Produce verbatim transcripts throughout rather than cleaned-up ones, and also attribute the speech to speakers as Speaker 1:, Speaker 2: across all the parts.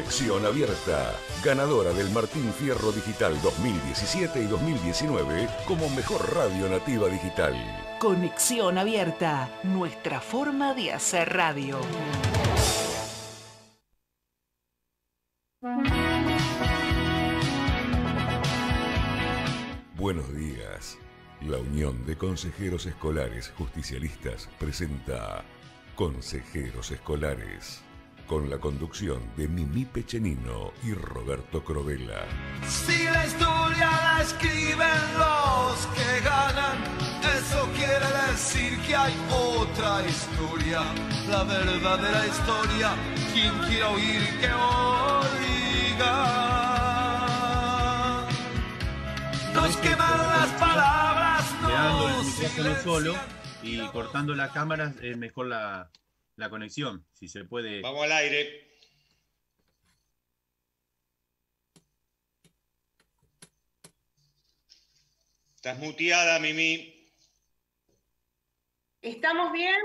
Speaker 1: Conexión Abierta, ganadora del Martín Fierro Digital dos mil diecisiete y dos mil diecinueve como mejor radio nativa digital.
Speaker 2: Conexión Abierta, nuestra forma de hacer radio.
Speaker 1: Buenos días. La Unión de Consejeros Escolares Justicialistas presenta Consejeros Escolares, con la conducción de Mimi Pechenino y Roberto Crovela.
Speaker 3: Si la historia la escriben los que ganan, eso quiere decir que hay otra historia, la verdadera historia. Quien quiera oír que oiga. Nos queman las palabras,
Speaker 4: Quedando el
Speaker 3: nos
Speaker 4: micrófono solo y
Speaker 3: silencian.
Speaker 4: cortando las cámaras es mejor la, la conexión, si se puede.
Speaker 5: Vamos al aire. Estás muteada, Mimi.
Speaker 6: ¿Estamos bien?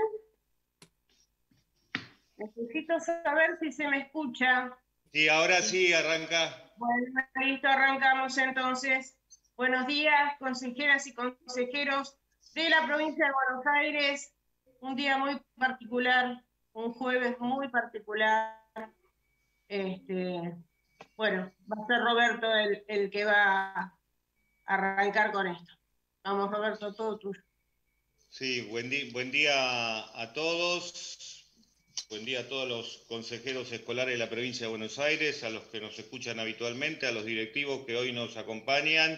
Speaker 6: Necesito saber si se me escucha.
Speaker 5: Sí, ahora sí, arranca.
Speaker 6: Bueno, listo, arrancamos entonces. Buenos días, consejeras y consejeros de la provincia de Buenos Aires. Un día muy particular, un jueves muy particular. Este, bueno, va a ser Roberto el, el que va a arrancar con esto. Vamos, Roberto, todo tuyo.
Speaker 5: Sí, buen, di buen día a todos. Buen día a todos los consejeros escolares de la provincia de Buenos Aires, a los que nos escuchan habitualmente, a los directivos que hoy nos acompañan.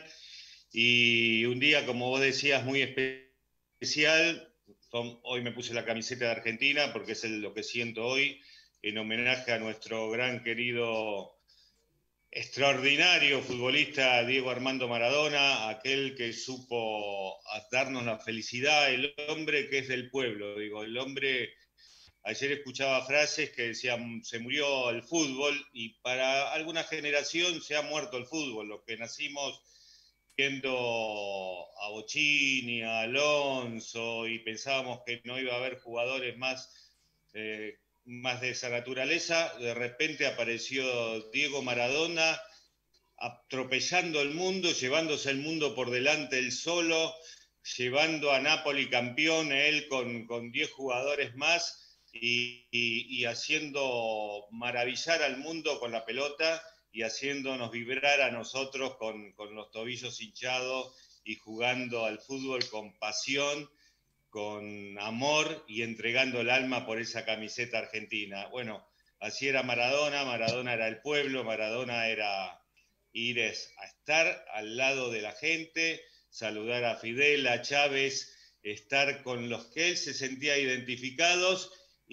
Speaker 5: Y un día, como vos decías, muy especial. Hoy me puse la camiseta de Argentina porque es el, lo que siento hoy, en homenaje a nuestro gran querido, extraordinario futbolista Diego Armando Maradona, aquel que supo darnos la felicidad, el hombre que es del pueblo. Digo, el hombre, ayer escuchaba frases que decían, se murió el fútbol, y para alguna generación se ha muerto el fútbol, los que nacimos viendo a Bocini, a Alonso, y pensábamos que no iba a haber jugadores más, eh, más de esa naturaleza. De repente apareció Diego Maradona atropellando el mundo, llevándose el mundo por delante él solo, llevando a Napoli campeón, él con, con diez jugadores más, y, y, y haciendo maravillar al mundo con la pelota, y haciéndonos vibrar a nosotros con, con los tobillos hinchados y jugando al fútbol con pasión, con amor y entregando el alma por esa camiseta argentina. Bueno, así era Maradona. Maradona era el pueblo, Maradona era ir a estar al lado de la gente, saludar a Fidel, a Chávez, estar con los que él se sentía identificados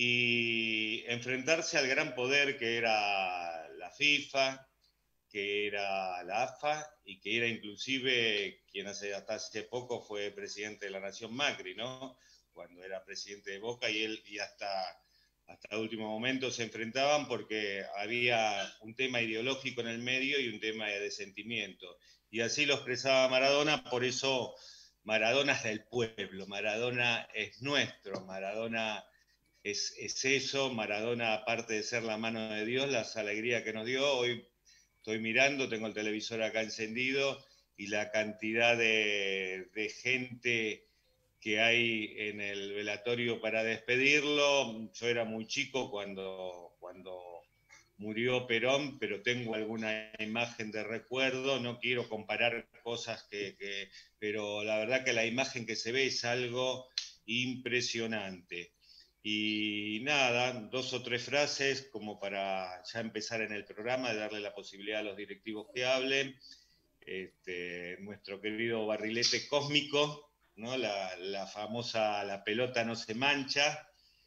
Speaker 5: y enfrentarse al gran poder que era la FIFA, que era la A F A, y que era inclusive quien hace, hasta hace poco fue presidente de la Nación, Macri, ¿no? Cuando era presidente de Boca, y él y hasta, hasta el último momento se enfrentaban porque había un tema ideológico en el medio y un tema de sentimiento. Y así lo expresaba Maradona. Por eso Maradona es del pueblo, Maradona es nuestro, Maradona es, es eso. Maradona, aparte de ser la mano de Dios, las alegrías que nos dio. Hoy estoy mirando, tengo el televisor acá encendido, y la cantidad de, de gente que hay en el velatorio para despedirlo. Yo era muy chico cuando, cuando murió Perón, pero tengo alguna imagen de recuerdo. No quiero comparar cosas, que, que, pero la verdad que la imagen que se ve es algo impresionante. Y nada, dos o tres frases como para ya empezar en el programa, de darle la posibilidad a los directivos que hablen. Este, nuestro querido barrilete cósmico, ¿no? La, la famosa, la pelota no se mancha,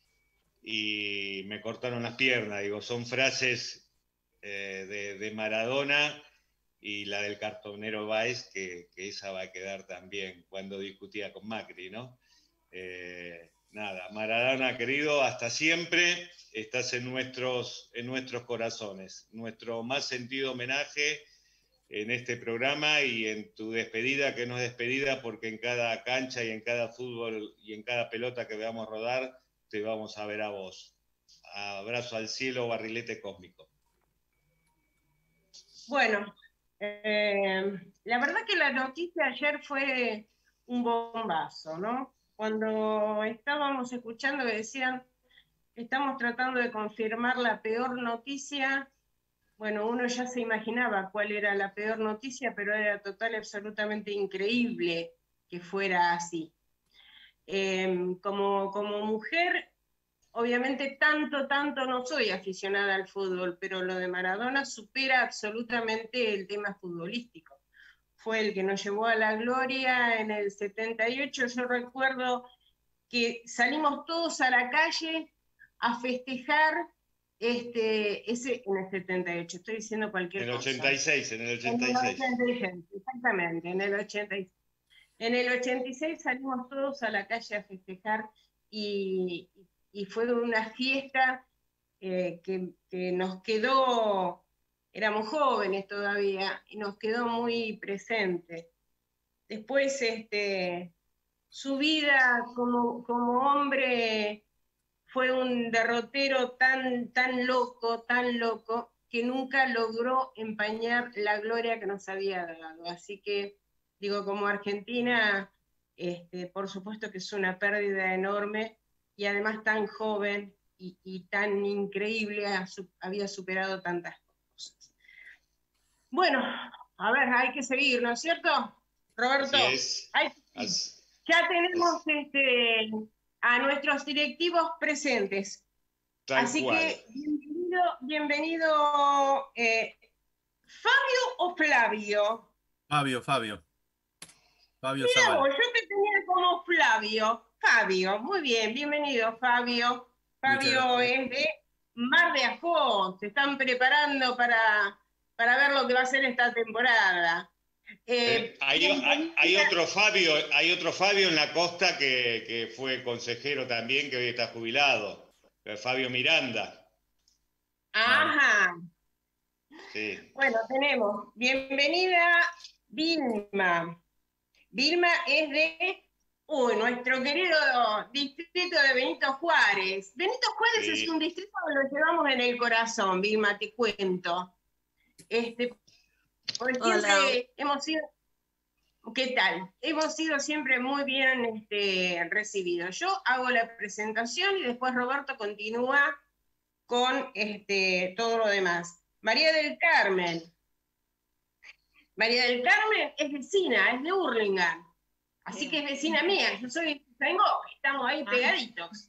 Speaker 5: y me cortaron las piernas. Digo, son frases eh, de, de Maradona, y la del cartonero Báez, que, que esa va a quedar también cuando discutía con Macri, ¿no? Eh, Nada, Maradona querido, hasta siempre, estás en nuestros, en nuestros corazones. Nuestro más sentido homenaje en este programa y en tu despedida, que no es despedida, porque en cada cancha y en cada fútbol y en cada pelota que veamos rodar, te vamos a ver a vos. Abrazo al cielo, barrilete cósmico.
Speaker 6: Bueno, eh, la verdad que la noticia ayer fue un bombazo, ¿no? Cuando estábamos escuchando que decían, estamos tratando de confirmar la peor noticia, bueno, uno ya se imaginaba cuál era la peor noticia, pero era total y absolutamente increíble que fuera así. Eh, como, como mujer, obviamente tanto, tanto no soy aficionada al fútbol, pero lo de Maradona supera absolutamente el tema futbolístico. Fue el que nos llevó a la gloria en el setenta y ocho. Yo recuerdo que salimos todos a la calle a festejar este, ese, en el setenta y ocho, estoy diciendo cualquier
Speaker 5: en el
Speaker 6: cosa.
Speaker 5: ochenta y seis, en el ochenta y seis.
Speaker 6: En el ochenta y seis, exactamente, en el ochenta y seis. En el ochenta y seis salimos todos a la calle a festejar y, y fue una fiesta eh, que, que nos quedó, éramos jóvenes todavía, y nos quedó muy presente. Después, este, su vida como, como hombre fue un derrotero tan, tan loco, tan loco, que nunca logró empañar la gloria que nos había dado. Así que, digo, como Argentina, este, por supuesto que es una pérdida enorme, y además tan joven y, y tan increíble, había superado tantas cosas. Bueno, a ver, hay que seguir, ¿no es cierto, Roberto?
Speaker 5: Así es.
Speaker 6: Hay que
Speaker 5: Así,
Speaker 6: ya tenemos
Speaker 5: así.
Speaker 6: este, a nuestros directivos presentes.
Speaker 5: Tal
Speaker 6: Así
Speaker 5: cual.
Speaker 6: que, bienvenido, bienvenido eh, ¿Fabio o Flavio?
Speaker 4: Fabio, Fabio. Fabio
Speaker 6: Mira
Speaker 4: Zavala.
Speaker 6: vos, yo te tenía como Flavio. Fabio, muy bien, bienvenido, Fabio. Fabio es de Mar de Ajó, se están preparando para, para ver lo que va a ser esta temporada. Eh,
Speaker 5: Eh, hay, hay, hay otro Fabio, hay otro Fabio en la costa que, que fue consejero también, que hoy está jubilado. Fabio Miranda.
Speaker 6: Ajá.
Speaker 5: Sí.
Speaker 6: Bueno, tenemos, bienvenida Vilma. Vilma es de uy, nuestro querido distrito de Benito Juárez. Benito Juárez sí. Es un distrito que lo llevamos en el corazón, Vilma, te cuento. Este, porque siempre hemos sido, ¿qué tal? Hemos sido siempre muy bien este, recibidos. Yo hago la presentación y después Roberto continúa con este, todo lo demás. María del Carmen. María del Carmen es vecina, es de Hurlingham. Así que es vecina mía, yo soy de Ituzaingó, estamos ahí pegaditos.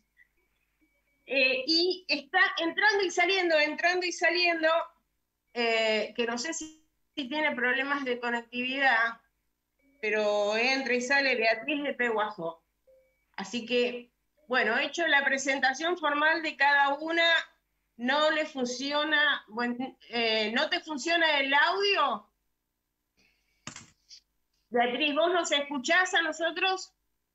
Speaker 6: Eh, y está entrando y saliendo, entrando y saliendo, eh, que no sé si, si tiene problemas de conectividad, pero entra y sale Beatriz de Peguajó. Así que, bueno, he hecho la presentación formal de cada una. No le funciona, bueno, eh, ¿no te funciona el audio? Beatriz, ¿vos nos escuchás a nosotros?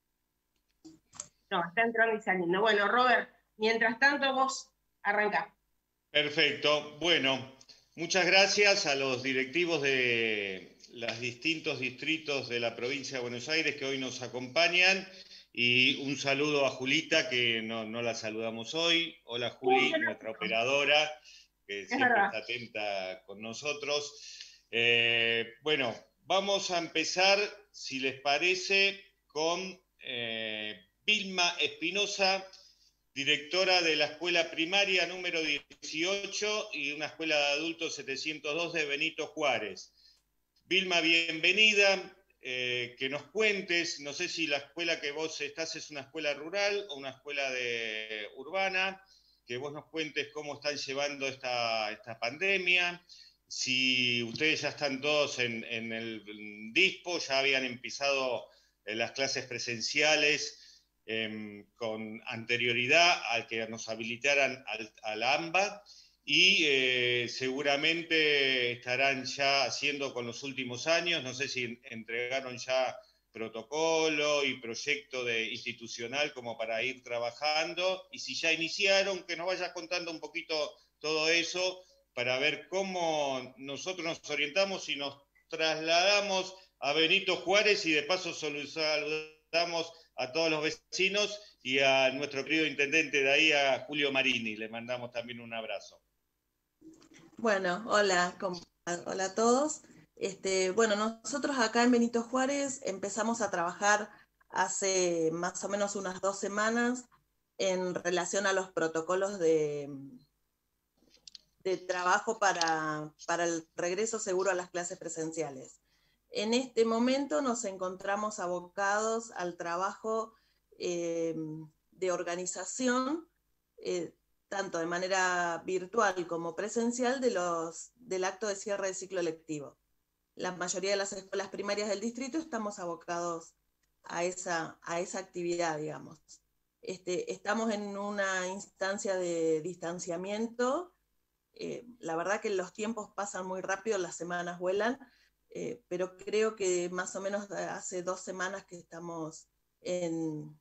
Speaker 6: No, está entrando y saliendo. Bueno, Robert, mientras tanto vos arrancá.
Speaker 5: Perfecto. Bueno, muchas gracias a los directivos de los distintos distritos de la provincia de Buenos Aires que hoy nos acompañan. Y un saludo a Julita, que no, no la saludamos hoy. Hola Juli, nuestra operadora, que siempre está atenta con nosotros. Eh, bueno, vamos a empezar, si les parece, con eh, Vilma Espinosa, directora de la escuela primaria número dieciocho y una escuela de adultos setecientos dos de Benito Juárez. Vilma, bienvenida. Eh, que nos cuentes, no sé si la escuela que vos estás es una escuela rural o una escuela de, urbana, que vos nos cuentes cómo están llevando esta, esta pandemia, si ustedes ya están todos en, en el DISPO, ya habían empezado las clases presenciales eh, con anterioridad al que nos habilitaran al, al AMBA, y eh, seguramente estarán ya haciendo con los últimos años, no sé si entregaron ya protocolo y proyecto de institucional como para ir trabajando, y si ya iniciaron, que nos vayas contando un poquito todo eso para ver cómo nosotros nos orientamos y nos trasladamos a Benito Juárez, y de paso saludamos a todos los vecinos y a nuestro querido intendente de ahí, a Julio Marini, le mandamos también un abrazo.
Speaker 7: Bueno, hola, ¿cómo Hola a todos. Este, bueno, nosotros acá en Benito Juárez empezamos a trabajar hace más o menos unas dos semanas en relación a los protocolos de, de trabajo para, para el regreso seguro a las clases presenciales. En este momento nos encontramos abocados al trabajo eh, de organización, eh, tanto de manera virtual como presencial, de los, del acto de cierre de ciclo lectivo. La mayoría de las escuelas primarias del distrito estamos abocados a esa, a esa actividad, digamos. Este, estamos en una instancia de distanciamiento. Eh, la verdad que los tiempos pasan muy rápido, las semanas vuelan, eh, pero creo que más o menos hace dos semanas que estamos en,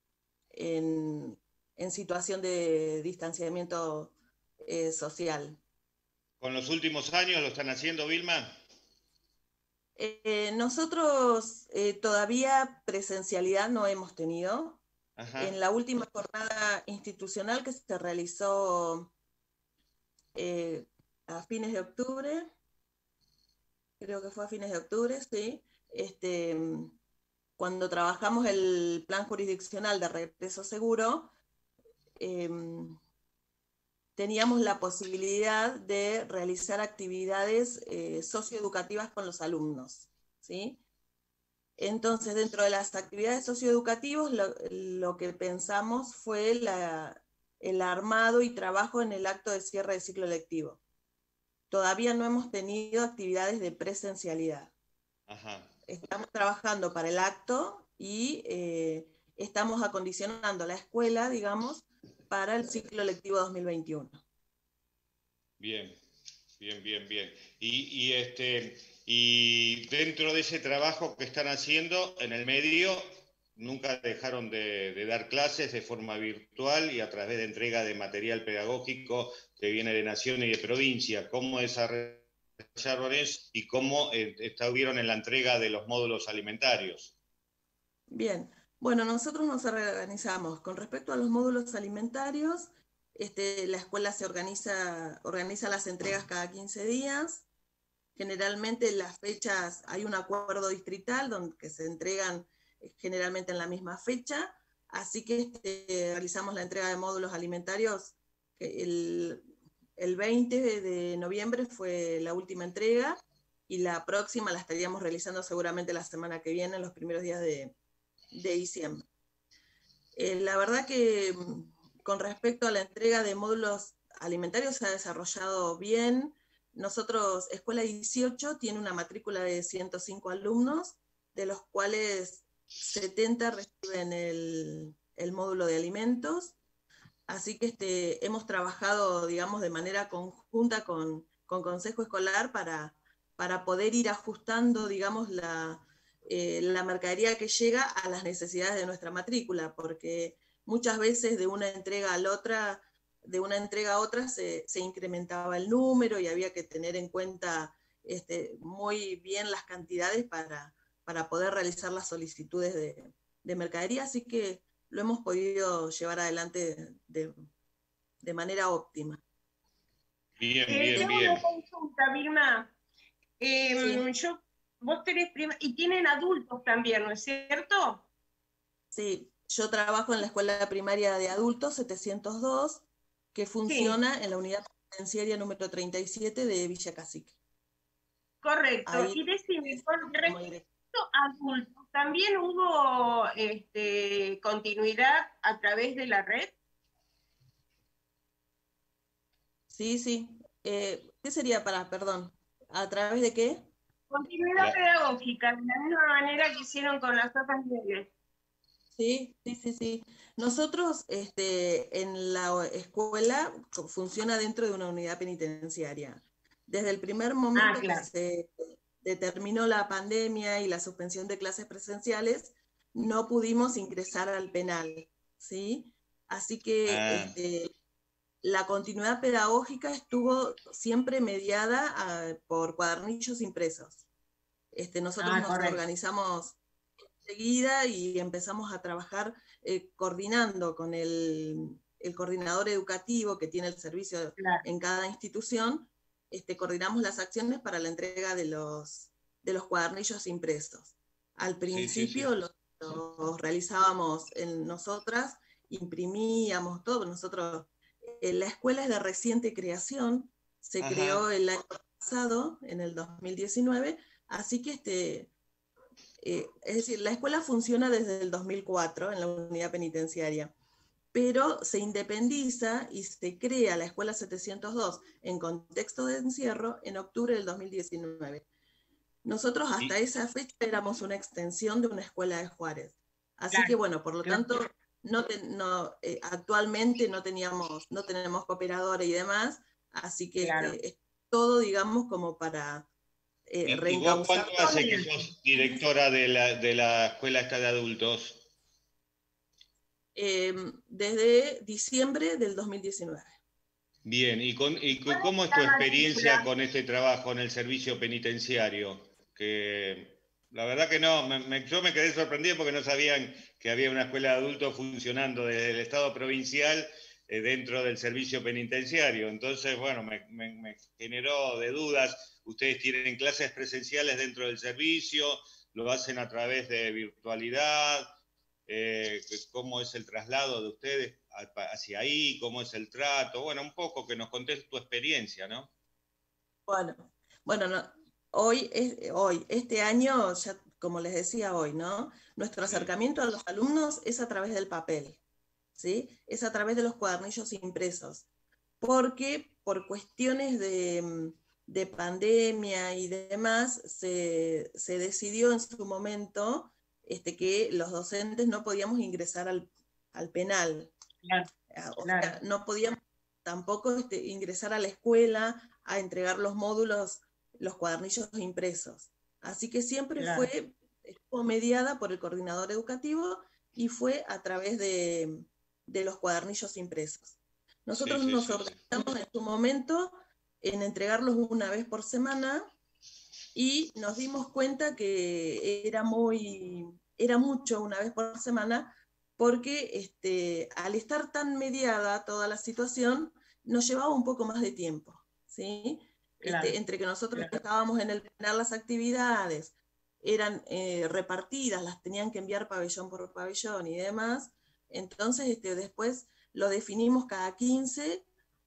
Speaker 7: en, en situación de distanciamiento eh, social.
Speaker 5: ¿Con los últimos años lo están haciendo, Vilma?
Speaker 7: Eh, nosotros eh, todavía presencialidad no hemos tenido. Ajá. En la última jornada institucional que se realizó eh, a fines de octubre, creo que fue a fines de octubre, sí, este, cuando trabajamos el plan jurisdiccional de regreso seguro, eh, teníamos la posibilidad de realizar actividades eh, socioeducativas con los alumnos, ¿sí? Entonces, dentro de las actividades socioeducativas, lo, lo que pensamos fue la, el armado y trabajo en el acto de cierre de ciclo lectivo. Todavía no hemos tenido actividades de presencialidad. Ajá. Estamos trabajando para el acto y eh, estamos acondicionando la escuela, digamos, para el ciclo lectivo dos mil veintiuno.
Speaker 5: Bien, bien, bien, bien. Y, y, este, y dentro de ese trabajo que están haciendo en el medio, nunca dejaron de, de dar clases de forma virtual y a través de entrega de material pedagógico que viene de nación y de provincia. ¿Cómo desarrollaron eso y cómo eh, estuvieron en la entrega de los módulos alimentarios?
Speaker 7: Bien. Bueno, nosotros nos organizamos. Con respecto a los módulos alimentarios, este, la escuela se organiza, organiza las entregas cada quince días. Generalmente las fechas, hay un acuerdo distrital donde se entregan generalmente en la misma fecha, así que este, realizamos la entrega de módulos alimentarios. El, el veinte de noviembre fue la última entrega, y la próxima la estaríamos realizando seguramente la semana que viene, en los primeros días de de diciembre. Eh, la verdad que con respecto a la entrega de módulos alimentarios se ha desarrollado bien. Nosotros, Escuela dieciocho, tiene una matrícula de ciento cinco alumnos, de los cuales setenta reciben el, el módulo de alimentos. Así que este, hemos trabajado, digamos, de manera conjunta con, con Consejo Escolar para, para poder ir ajustando, digamos, la... Eh, la mercadería que llega a las necesidades de nuestra matrícula, porque muchas veces de una entrega a la otra, de una entrega a otra se, se incrementaba el número y había que tener en cuenta este, muy bien las cantidades para, para poder realizar las solicitudes de, de mercadería, así que lo hemos podido llevar adelante de, de manera óptima.
Speaker 5: Bien,
Speaker 6: eh,
Speaker 5: bien,
Speaker 6: tengo
Speaker 5: bien.
Speaker 6: una consulta, Vilma. Eh,
Speaker 7: sí.
Speaker 6: Yo Vos tenés prima, y tienen adultos también, ¿no es cierto?
Speaker 7: Sí, yo trabajo en la escuela primaria de adultos setecientos dos, que funciona sí. en la unidad penitenciaria número treinta y siete de Villa Cacique.
Speaker 6: Correcto.
Speaker 7: Ahí,
Speaker 6: y decime, con respecto a adultos, ¿también hubo este, continuidad a través de la red?
Speaker 7: Sí, sí. Eh, ¿Qué sería para, perdón, a través de qué?
Speaker 6: Continuidad pedagógica, de la misma manera que hicieron con las otras leyes.
Speaker 7: Sí, sí, sí, sí. Nosotros este, en la escuela funciona dentro de una unidad penitenciaria. Desde el primer momento ah, claro. que se determinó la pandemia y la suspensión de clases presenciales, no pudimos ingresar al penal, ¿sí? Así que ah. este, la continuidad pedagógica estuvo siempre mediada a, por cuadernillos impresos. Este, nosotros ah, nos correcto. organizamos enseguida y empezamos a trabajar eh, coordinando con el, el coordinador educativo que tiene el servicio claro. en cada institución, este, coordinamos las acciones para la entrega de los, de los cuadernillos impresos. Al principio sí, sí, sí. Los, los realizábamos en nosotras, imprimíamos todo. Nosotros, en la escuela es de reciente creación, se Ajá. creó el año pasado, en el dos mil diecinueve, así que este, eh, es decir, la escuela funciona desde el dos mil cuatro en la unidad penitenciaria, pero se independiza y se crea la escuela setecientos dos en contexto de encierro en octubre del dos mil diecinueve. Nosotros hasta esa fecha éramos una extensión de una escuela de Juárez. Así claro, que bueno, por lo claro. tanto, no te, no, eh, actualmente no, teníamos, no tenemos cooperadores y demás, así que claro. este, es todo, digamos, como para eh,
Speaker 5: ¿Y, ¿Y vos cuánto hace que sos directora de la, de la escuela esta de adultos?
Speaker 7: Eh, desde diciembre del dos mil diecinueve.
Speaker 5: Bien, ¿y, con, y cómo es tu experiencia con este trabajo en el servicio penitenciario? Que la verdad que no, me, me, yo me quedé sorprendido porque no sabían que había una escuela de adultos funcionando desde el Estado provincial eh, dentro del servicio penitenciario. Entonces, bueno, me, me, me generó de dudas. Ustedes tienen clases presenciales dentro del servicio, lo hacen a través de virtualidad. Eh, cómo es el traslado de ustedes hacia ahí, cómo es el trato, bueno, un poco que nos contes tu experiencia, ¿no?
Speaker 7: Bueno, bueno, no, hoy, es, hoy, este año, ya como les decía hoy, ¿no? Nuestro acercamiento a los alumnos es a través del papel, ¿sí? Es a través de los cuadernillos impresos, porque por cuestiones de, de pandemia y demás, se, se decidió en su momento Este, que los docentes no podíamos ingresar al, al penal. Claro, o claro. sea, no podíamos tampoco este, ingresar a la escuela a entregar los módulos, los cuadernillos impresos. Así que siempre claro. fue, estuvo mediada por el coordinador educativo y fue a través de, de los cuadernillos impresos. Nosotros sí, sí, nos sí, organizamos sí. en su momento en entregarlos una vez por semana, y nos dimos cuenta que era muy, era mucho una vez por semana, porque este, al estar tan mediada toda la situación, nos llevaba un poco más de tiempo, ¿sí? Claro, este, entre que nosotros claro. estábamos en el penal, las actividades eran eh, repartidas, las tenían que enviar pabellón por pabellón y demás, entonces este, después lo definimos cada quince,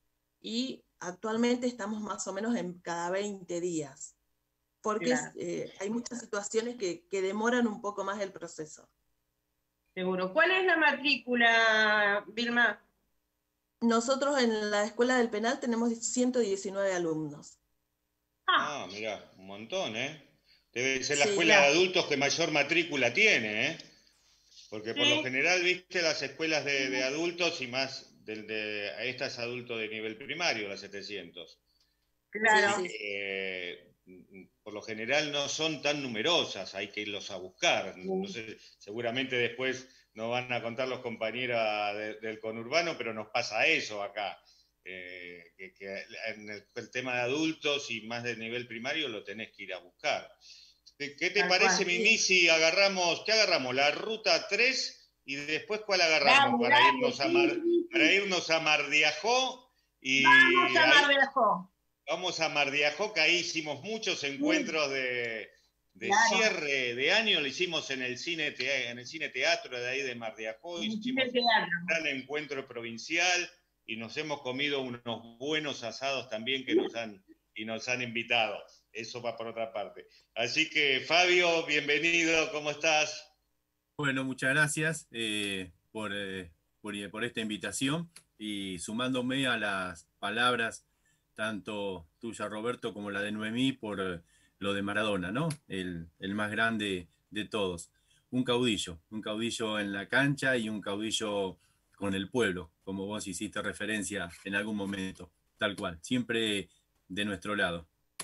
Speaker 7: y actualmente estamos más o menos en cada veinte días. Porque claro. eh, hay muchas situaciones que, que demoran un poco más el proceso.
Speaker 6: Seguro. ¿Cuál es la matrícula, Vilma?
Speaker 7: Nosotros en la Escuela del Penal tenemos ciento diecinueve alumnos.
Speaker 5: Ah, ah mirá, un montón, ¿eh? Debe ser la sí, escuela claro. de adultos que mayor matrícula tiene, ¿eh? Porque por sí. lo general, viste, las escuelas de, de adultos y más, de, de, esta es adulto de nivel primario, las setecientos.
Speaker 6: Claro.
Speaker 5: Sí, eh, por lo general no son tan numerosas, hay que irlos a buscar. No sé, seguramente después nos van a contar los compañeros de, del conurbano, pero nos pasa eso acá. Eh, que, que en el, el tema de adultos y más de nivel primario lo tenés que ir a buscar. ¿Qué, qué te Tal parece, cual, Mimi, sí. si agarramos, ¿qué agarramos? ¿La ruta tres? Y después, ¿cuál agarramos? Dale, para, dale, irnos sí, a Mar, sí. para irnos a Mardiajó. Y
Speaker 6: Vamos a Mardiajó.
Speaker 5: Vamos a Mardiajó, que ahí hicimos muchos encuentros de, de claro. cierre de año, lo hicimos en el cine te, en el cine teatro de ahí de Mardiajó, hicimos un gran encuentro provincial y nos hemos comido unos buenos asados también que nos han, y nos han invitado. Eso va por otra parte. Así que, Fabio, bienvenido, ¿cómo estás?
Speaker 4: Bueno, muchas gracias eh, por, eh, por, por esta invitación y sumándome a las palabras tanto tuya, Roberto, como la de Noemí, por lo de Maradona, ¿no? El, el más grande de todos. Un caudillo, un caudillo en la cancha y un caudillo con el pueblo, como vos hiciste referencia en algún momento, tal cual, siempre de nuestro lado.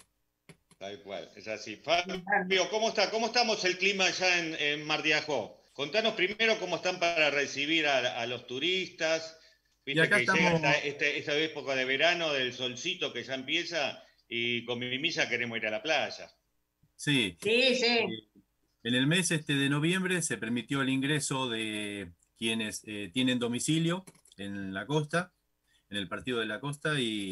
Speaker 5: Tal cual, es así. Fabio, ¿cómo está? ¿Cómo estamos el clima allá en, en Mardiajó? Contanos primero cómo están para recibir a, a los turistas. Viste que estamos... llega esta, esta, esta época de verano, del solcito que ya empieza, y con mi misa queremos ir a la playa.
Speaker 4: Sí.
Speaker 6: Sí, sí.
Speaker 4: En el mes este de noviembre se permitió el ingreso de quienes eh, tienen domicilio en la costa, en el partido de la costa, y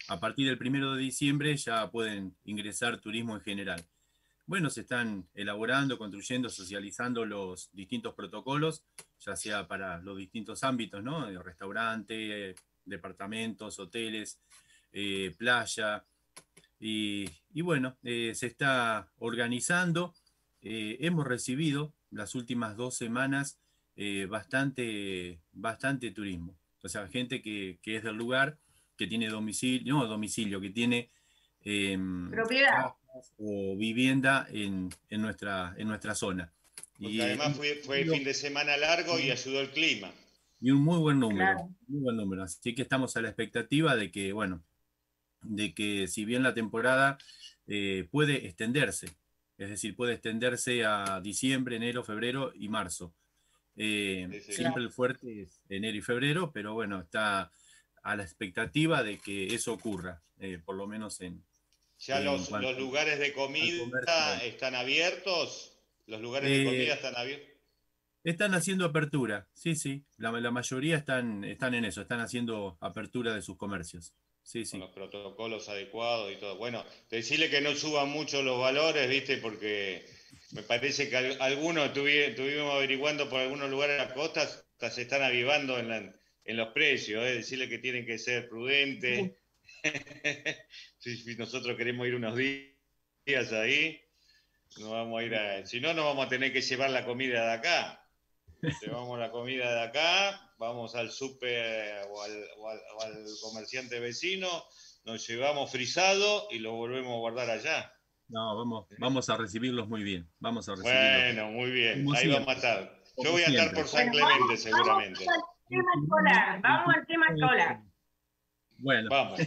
Speaker 4: a partir del primero de diciembre ya pueden ingresar turismo en general. Bueno, se están elaborando, construyendo, socializando los distintos protocolos, ya sea para los distintos ámbitos, ¿no? Restaurante, departamentos, hoteles, eh, playa. Y, y bueno, eh, se está organizando. Eh, hemos recibido las últimas dos semanas eh, bastante, bastante turismo. O sea, gente que, que es del lugar, que tiene domicilio, no domicilio, que tiene eh,
Speaker 6: propiedad
Speaker 4: o vivienda en, en, nuestra, en nuestra zona.
Speaker 5: Porque
Speaker 4: y,
Speaker 5: además fue, fue fin de semana largo y ayudó el clima.
Speaker 4: Y un muy buen número,
Speaker 6: Claro.
Speaker 4: muy buen número. Así que estamos a la expectativa de que, bueno, de que si bien la temporada eh, puede extenderse, es decir, puede extenderse a diciembre, enero, febrero y marzo. Eh,
Speaker 5: Sí, sí.
Speaker 4: siempre el fuerte es enero y febrero, pero bueno, está a la expectativa de que eso ocurra, eh, por lo menos en...
Speaker 5: ¿Ya
Speaker 4: en
Speaker 5: los,
Speaker 4: cuanto
Speaker 5: los lugares de
Speaker 4: al
Speaker 5: comida
Speaker 4: comercio.
Speaker 5: están abiertos? ¿Los lugares
Speaker 4: Eh,
Speaker 5: de comida están abiertos?
Speaker 4: Están haciendo apertura, sí, sí, la, la mayoría están, están en eso, están haciendo apertura de sus comercios. Sí,
Speaker 5: Con
Speaker 4: sí.
Speaker 5: los protocolos adecuados y todo. Bueno, decirle que no suban mucho los valores, ¿viste? Porque me parece que al- algunos tuvi- estuvimos averiguando por algunos lugares de la costa, hasta se están avivando en, la- en los precios, ¿eh? Decirle que tienen que ser prudentes. Si, si nosotros queremos ir unos días ahí, no vamos a ir a... Si no, no vamos a tener que llevar la comida de acá. Llevamos la comida de acá, vamos al súper o al, o, al, o al comerciante vecino, nos llevamos frisado y lo volvemos a guardar allá.
Speaker 4: No, vamos, vamos a recibirlos muy bien. Vamos a recibirlos.
Speaker 5: Bueno, muy bien,
Speaker 4: Como
Speaker 5: ahí
Speaker 4: siempre,
Speaker 5: vamos a estar. Yo
Speaker 4: como
Speaker 5: voy a estar
Speaker 4: siempre.
Speaker 5: por San
Speaker 6: Bueno,
Speaker 5: Clemente
Speaker 6: vamos,
Speaker 5: seguramente.
Speaker 6: vamos al tema escolar, vamos al tema escolar.
Speaker 4: Bueno,
Speaker 5: Vamos.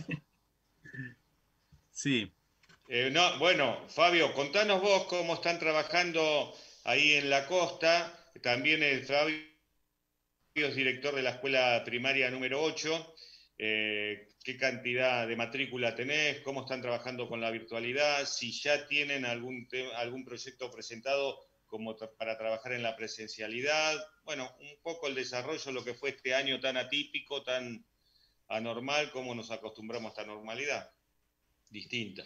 Speaker 4: sí.
Speaker 5: Eh, no, bueno, Fabio, contanos vos cómo están trabajando ahí en la costa. También el Fabio es director de la escuela primaria número ocho. Eh, ¿Qué cantidad de matrícula tenés? ¿Cómo están trabajando con la virtualidad? Si ya tienen algún, algún proyecto presentado como tra para trabajar en la presencialidad. Bueno, un poco el desarrollo, lo que fue este año tan atípico, tan anormal, cómo nos acostumbramos a esta normalidad distinta.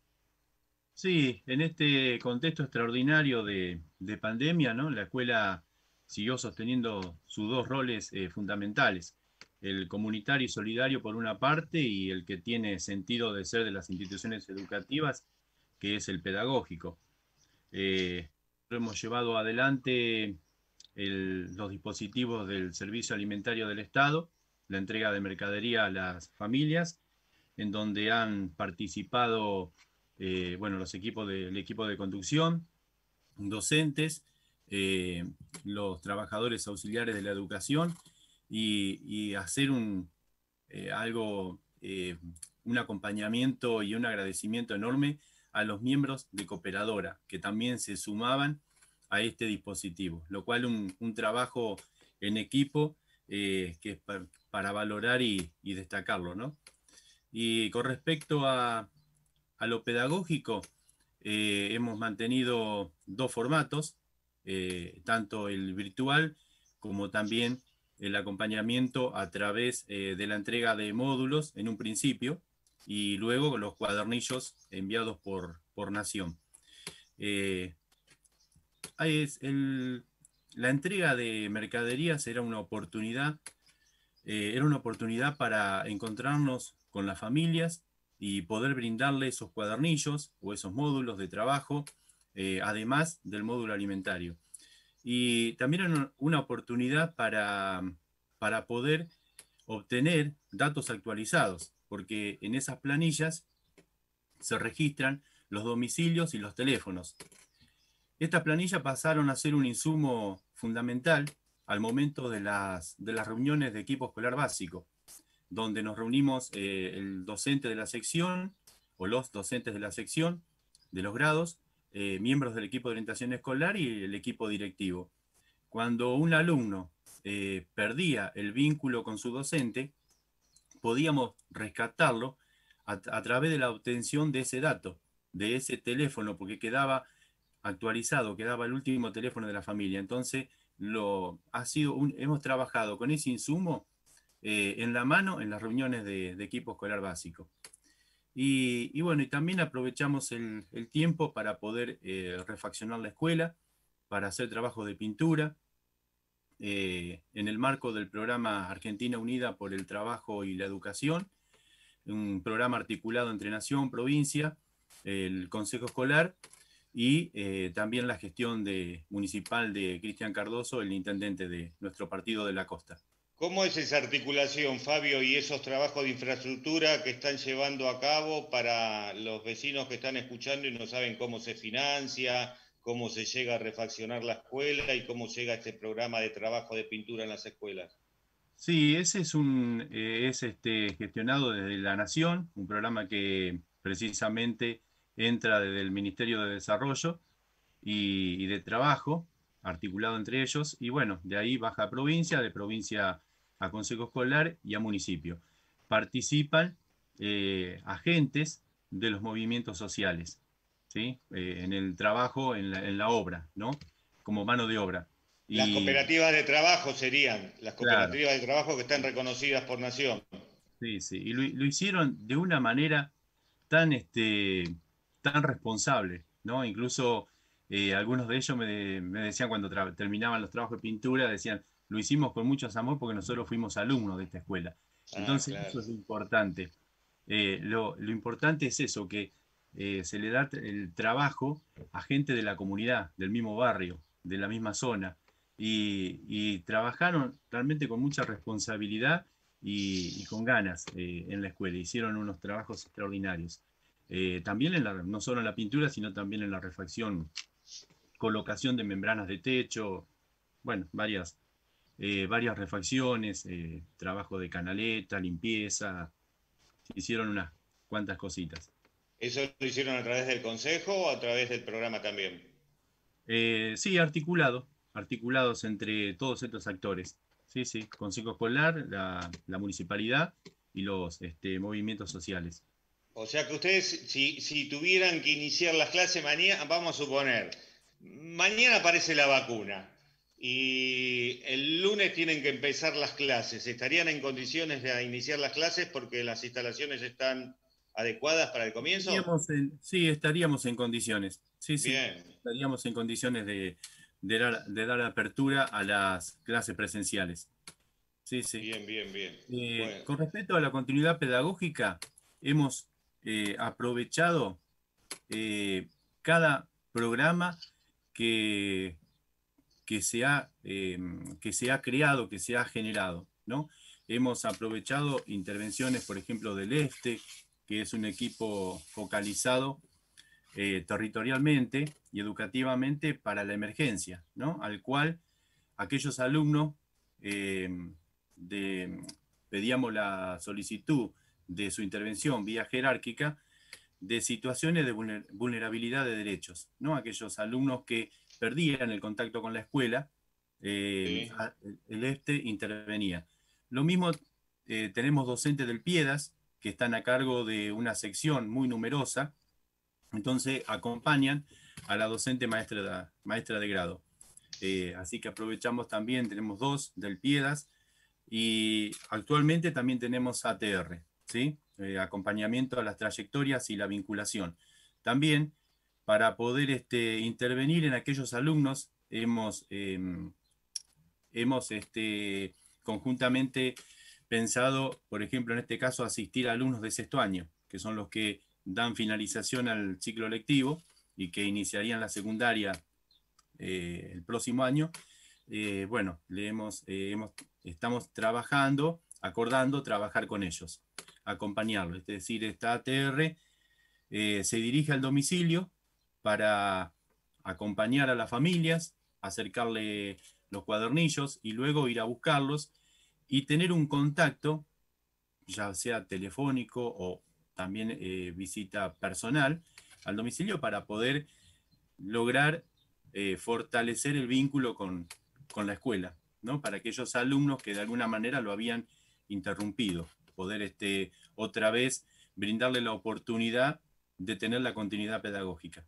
Speaker 4: Sí, en este contexto extraordinario de, de pandemia, ¿no? La escuela siguió sosteniendo sus dos roles eh, fundamentales, el comunitario y solidario por una parte y el que tiene sentido de ser de las instituciones educativas, que es el pedagógico. Eh, hemos llevado adelante el, los dispositivos del Servicio Alimentario del Estado, la entrega de mercadería a las familias, en donde han participado eh, bueno, los equipos de, el equipo de conducción, docentes, eh, los trabajadores auxiliares de la educación y, y hacer un, eh, algo, eh, un acompañamiento y un agradecimiento enorme a los miembros de Cooperadora, que también se sumaban a este dispositivo, lo cual un, un trabajo en equipo eh, que es para, para valorar y, y destacarlo, ¿no? Y con respecto a, a lo pedagógico, eh, hemos mantenido dos formatos, eh, tanto el virtual como también el acompañamiento a través eh, de la entrega de módulos en un principio y luego los cuadernillos enviados por, por Nación. Eh, es el, la entrega de mercaderías era una oportunidad, eh, era una oportunidad para encontrarnos con las familias y poder brindarle esos cuadernillos o esos módulos de trabajo, eh, además del módulo alimentario. Y también era una oportunidad para, para poder obtener datos actualizados, porque en esas planillas se registran los domicilios y los teléfonos. Estas planillas pasaron a ser un insumo fundamental al momento de las, de las reuniones de equipo escolar básico, donde nos reunimos eh, el docente de la sección o los docentes de la sección, de los grados, eh, miembros del equipo de orientación escolar y el equipo directivo. Cuando un alumno eh, perdía el vínculo con su docente, podíamos rescatarlo a, a través de la obtención de ese dato, de ese teléfono, porque quedaba actualizado, quedaba el último teléfono de la familia. Entonces, lo, ha sido un, hemos trabajado con ese insumo eh, en la mano en las reuniones de, de equipo escolar básico. Y, y bueno, y también aprovechamos el, el tiempo para poder eh, refaccionar la escuela, para hacer trabajos de pintura, eh, en el marco del programa Argentina Unida por el Trabajo y la Educación, un programa articulado entre Nación, provincia, el Consejo Escolar y eh, también la gestión de, municipal de Cristian Cardoso, el intendente de nuestro partido de la Costa.
Speaker 5: ¿Cómo es esa articulación, Fabio, y esos trabajos de infraestructura que están llevando a cabo para los vecinos que están escuchando y no saben cómo se financia, cómo se llega a refaccionar la escuela y cómo llega este programa de trabajo de pintura en las escuelas?
Speaker 4: Sí, ese es, un, eh, es este, gestionado desde la Nación, un programa que precisamente entra desde el Ministerio de Desarrollo y, y de Trabajo, articulado entre ellos, y bueno, de ahí baja a provincia, de provincia a Consejo Escolar y a municipio. Participan eh, agentes de los movimientos sociales, ¿sí? Eh, en el trabajo, en la, en la obra, ¿no? Como mano de obra.
Speaker 5: Las
Speaker 4: Y
Speaker 5: cooperativas de trabajo serían, las
Speaker 4: claro,
Speaker 5: cooperativas de trabajo que están reconocidas por Nación.
Speaker 4: sí, sí. Y lo, lo hicieron de una manera tan, este, tan responsable, ¿no? Incluso eh, algunos de ellos me, me decían cuando terminaban los trabajos de pintura, decían, lo hicimos con mucho amor porque nosotros fuimos alumnos de esta escuela.
Speaker 5: Ah,
Speaker 4: Entonces,
Speaker 5: claro.
Speaker 4: eso es lo importante. Eh, lo, lo importante es eso, que eh, se le da el trabajo a gente de la comunidad, del mismo barrio, de la misma zona, y, y trabajaron realmente con mucha responsabilidad y, y con ganas eh, en la escuela. Hicieron unos trabajos extraordinarios. Eh, también en la, no solo en la pintura, sino también en la refacción, colocación de membranas de techo, bueno, varias, eh, varias refacciones, eh, trabajo de canaleta, limpieza, hicieron unas cuantas cositas.
Speaker 5: ¿Eso lo hicieron a través del Consejo o a través del programa también?
Speaker 4: Eh, sí, articulado, articulados entre todos estos actores. Sí, sí, Consejo Escolar, la, la municipalidad y los este, movimientos sociales.
Speaker 5: O sea que ustedes, si, si tuvieran que iniciar las clases mañana, vamos a suponer, mañana aparece la vacuna y el lunes tienen que empezar las clases, ¿estarían en condiciones de iniciar las clases porque las instalaciones están adecuadas para el comienzo?
Speaker 4: Estaríamos en, sí, estaríamos en condiciones. Sí, sí,
Speaker 5: Bien.
Speaker 4: estaríamos en condiciones de, de, dar, de dar apertura a las clases presenciales. Sí, sí.
Speaker 5: Bien, bien, bien.
Speaker 4: Eh,
Speaker 5: Bueno.
Speaker 4: Con respecto a la continuidad pedagógica, hemos eh, aprovechado eh, cada programa que, que, se ha, eh, que se ha creado, que se ha generado, ¿no? Hemos aprovechado intervenciones, por ejemplo, del EFTE, que es un equipo focalizado eh, territorialmente y educativamente para la emergencia, ¿no? Al cual aquellos alumnos eh, de, pedíamos la solicitud de su intervención vía jerárquica de situaciones de vulnerabilidad de derechos, ¿no? Aquellos alumnos que perdían el contacto con la escuela, eh, sí. El EFTE intervenía. Lo mismo eh, tenemos docentes del PIEDAS que están a cargo de una sección muy numerosa, entonces acompañan a la docente maestra de, maestra de grado. Eh, así que aprovechamos también, tenemos dos del PIEDAS y actualmente también tenemos A T R, ¿sí? Eh, acompañamiento a las trayectorias y la vinculación. También para poder este, intervenir en aquellos alumnos hemos, eh, hemos este, conjuntamente pensado, por ejemplo, en este caso, asistir a alumnos de sexto año, que son los que dan finalización al ciclo lectivo y que iniciarían la secundaria eh, el próximo año. Eh, bueno, le hemos, eh, hemos, estamos trabajando, acordando trabajar con ellos, acompañarlos. Es decir, esta A T R eh, se dirige al domicilio para acompañar a las familias, acercarle los cuadernillos y luego ir a buscarlos y tener un contacto, ya sea telefónico o también eh, visita personal al domicilio para poder lograr eh, fortalecer el vínculo con, con la escuela, ¿no? Para aquellos alumnos que de alguna manera lo habían interrumpido, poder este, otra vez brindarle la oportunidad de tener la continuidad pedagógica.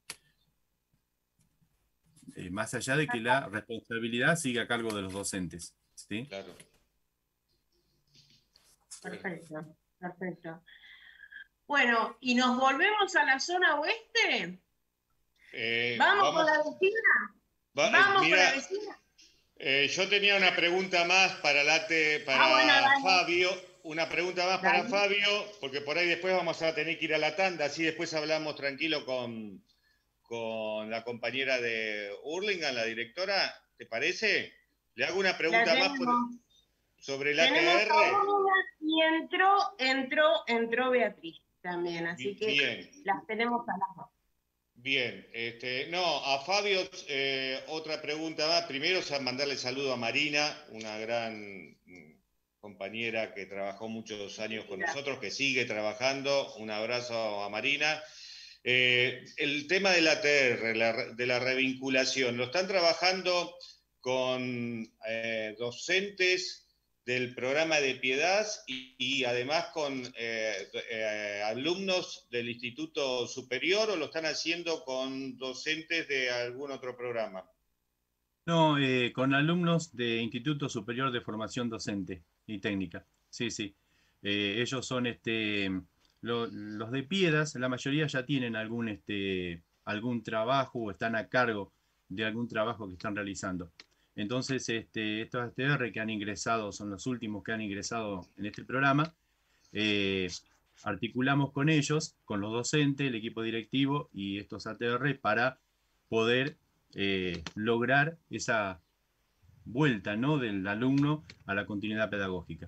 Speaker 4: Eh, más allá de que la responsabilidad siga a cargo de los docentes, ¿sí?
Speaker 5: Claro.
Speaker 6: Perfecto, perfecto. Bueno, ¿y nos volvemos a la zona oeste?
Speaker 5: Eh,
Speaker 6: ¿Vamos,
Speaker 5: vamos
Speaker 6: con la vecina?
Speaker 5: va-
Speaker 6: ¿Vamos
Speaker 5: mira,
Speaker 6: con la vecina?
Speaker 5: eh, yo tenía una pregunta más para, Late, para
Speaker 6: Ah, bueno, dale.
Speaker 5: Fabio, una pregunta más para
Speaker 6: Dale.
Speaker 5: Fabio, porque por ahí después vamos a tener que ir a la tanda, así después hablamos tranquilo con, con la compañera de Hurlingham, la directora, ¿te parece? Le hago una pregunta
Speaker 6: La
Speaker 5: más por-
Speaker 6: tenemos.
Speaker 5: sobre el
Speaker 6: Tenemos
Speaker 5: A T R.
Speaker 6: a una y entró, entró, entró Beatriz también, así que
Speaker 5: Bien.
Speaker 6: las tenemos a las dos.
Speaker 5: Bien, este, no, a Fabio eh, otra pregunta más. Primero, o sea, mandarle saludo a Marina, una gran mm, compañera que trabajó muchos años con nosotros, que sigue trabajando. Un abrazo a Marina. Eh, el tema del A T R, la, de la revinculación, ¿lo están trabajando con eh, docentes del programa de Piedad y, y además con eh, eh, alumnos del Instituto Superior, o lo están haciendo con docentes de algún otro programa?
Speaker 4: No, eh, con alumnos de Instituto Superior de Formación Docente y Técnica. Sí, sí. Eh, ellos son este, lo- los de Piedras, la mayoría ya tienen algún, este, algún trabajo o están a cargo de algún trabajo que están realizando. Entonces, este, estos A T R que han ingresado, son los últimos que han ingresado en este programa, eh, articulamos con ellos, con los docentes, el equipo directivo y estos A T R para poder eh, lograr esa vuelta, ¿no?, del alumno a la continuidad pedagógica.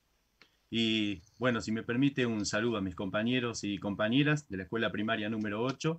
Speaker 4: Y bueno, si me permite, un saludo a mis compañeros y compañeras de la escuela primaria número ocho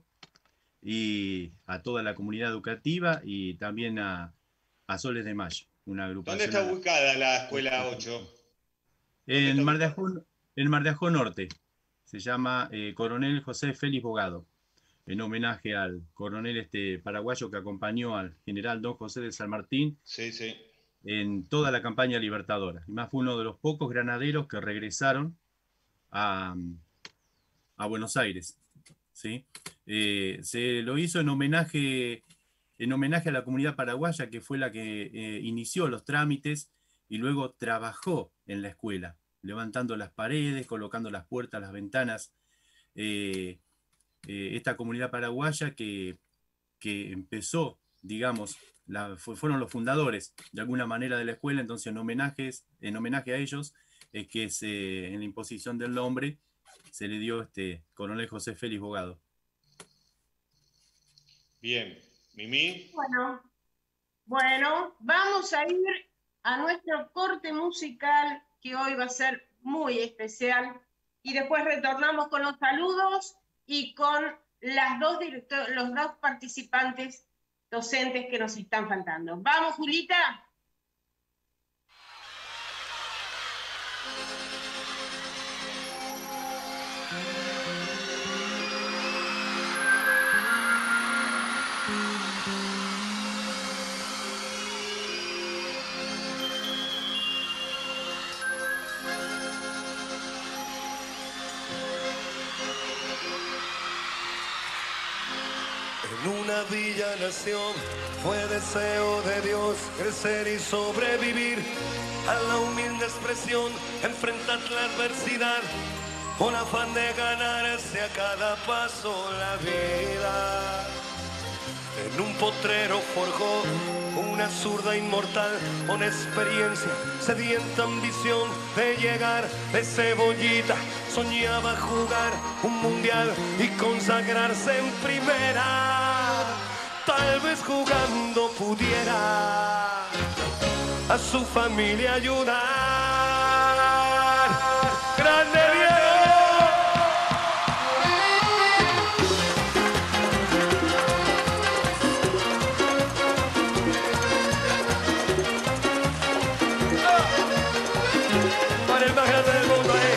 Speaker 4: y a toda la comunidad educativa y también a, a Soles de Mayo, una agrupación.
Speaker 5: ¿Dónde está ubicada la escuela ocho?
Speaker 4: En Mar de Ajó, en Mar de Ajó Norte. Se llama eh, Coronel José Félix Bogado, en homenaje al coronel este paraguayo que acompañó al general Don José de San Martín
Speaker 5: Sí, sí.
Speaker 4: en toda la campaña libertadora. Y más fue uno de los pocos granaderos que regresaron a, a Buenos Aires. ¿Sí? Eh, se lo hizo en homenaje, en homenaje a la comunidad paraguaya, que fue la que eh, inició los trámites y luego trabajó en la escuela, levantando las paredes, colocando las puertas, las ventanas. Eh, eh, esta comunidad paraguaya que, que empezó, digamos, la, fue, fueron los fundadores de alguna manera de la escuela, entonces en, homenajes, en homenaje a ellos es que se, en la imposición del nombre se le dio este Coronel José Félix Bogado.
Speaker 5: Bien. Mimi.
Speaker 6: Bueno, bueno, vamos a ir a nuestro corte musical, que hoy va a ser muy especial, y después retornamos con los saludos y con las dos directo- los dos participantes docentes que nos están faltando. ¿Vamos, Julita?
Speaker 3: En una villa nación fue deseo de Dios crecer y sobrevivir a la humilde expresión, enfrentar la adversidad con afán de ganarse a cada paso la vida. En un potrero forjó una zurda inmortal con experiencia, sedienta ambición de llegar de cebollita. Soñaba jugar un mundial y consagrarse en primera. Tal vez jugando pudiera a su familia ayudar. ¡Grande Diego! Para el más grande del mundo, eh.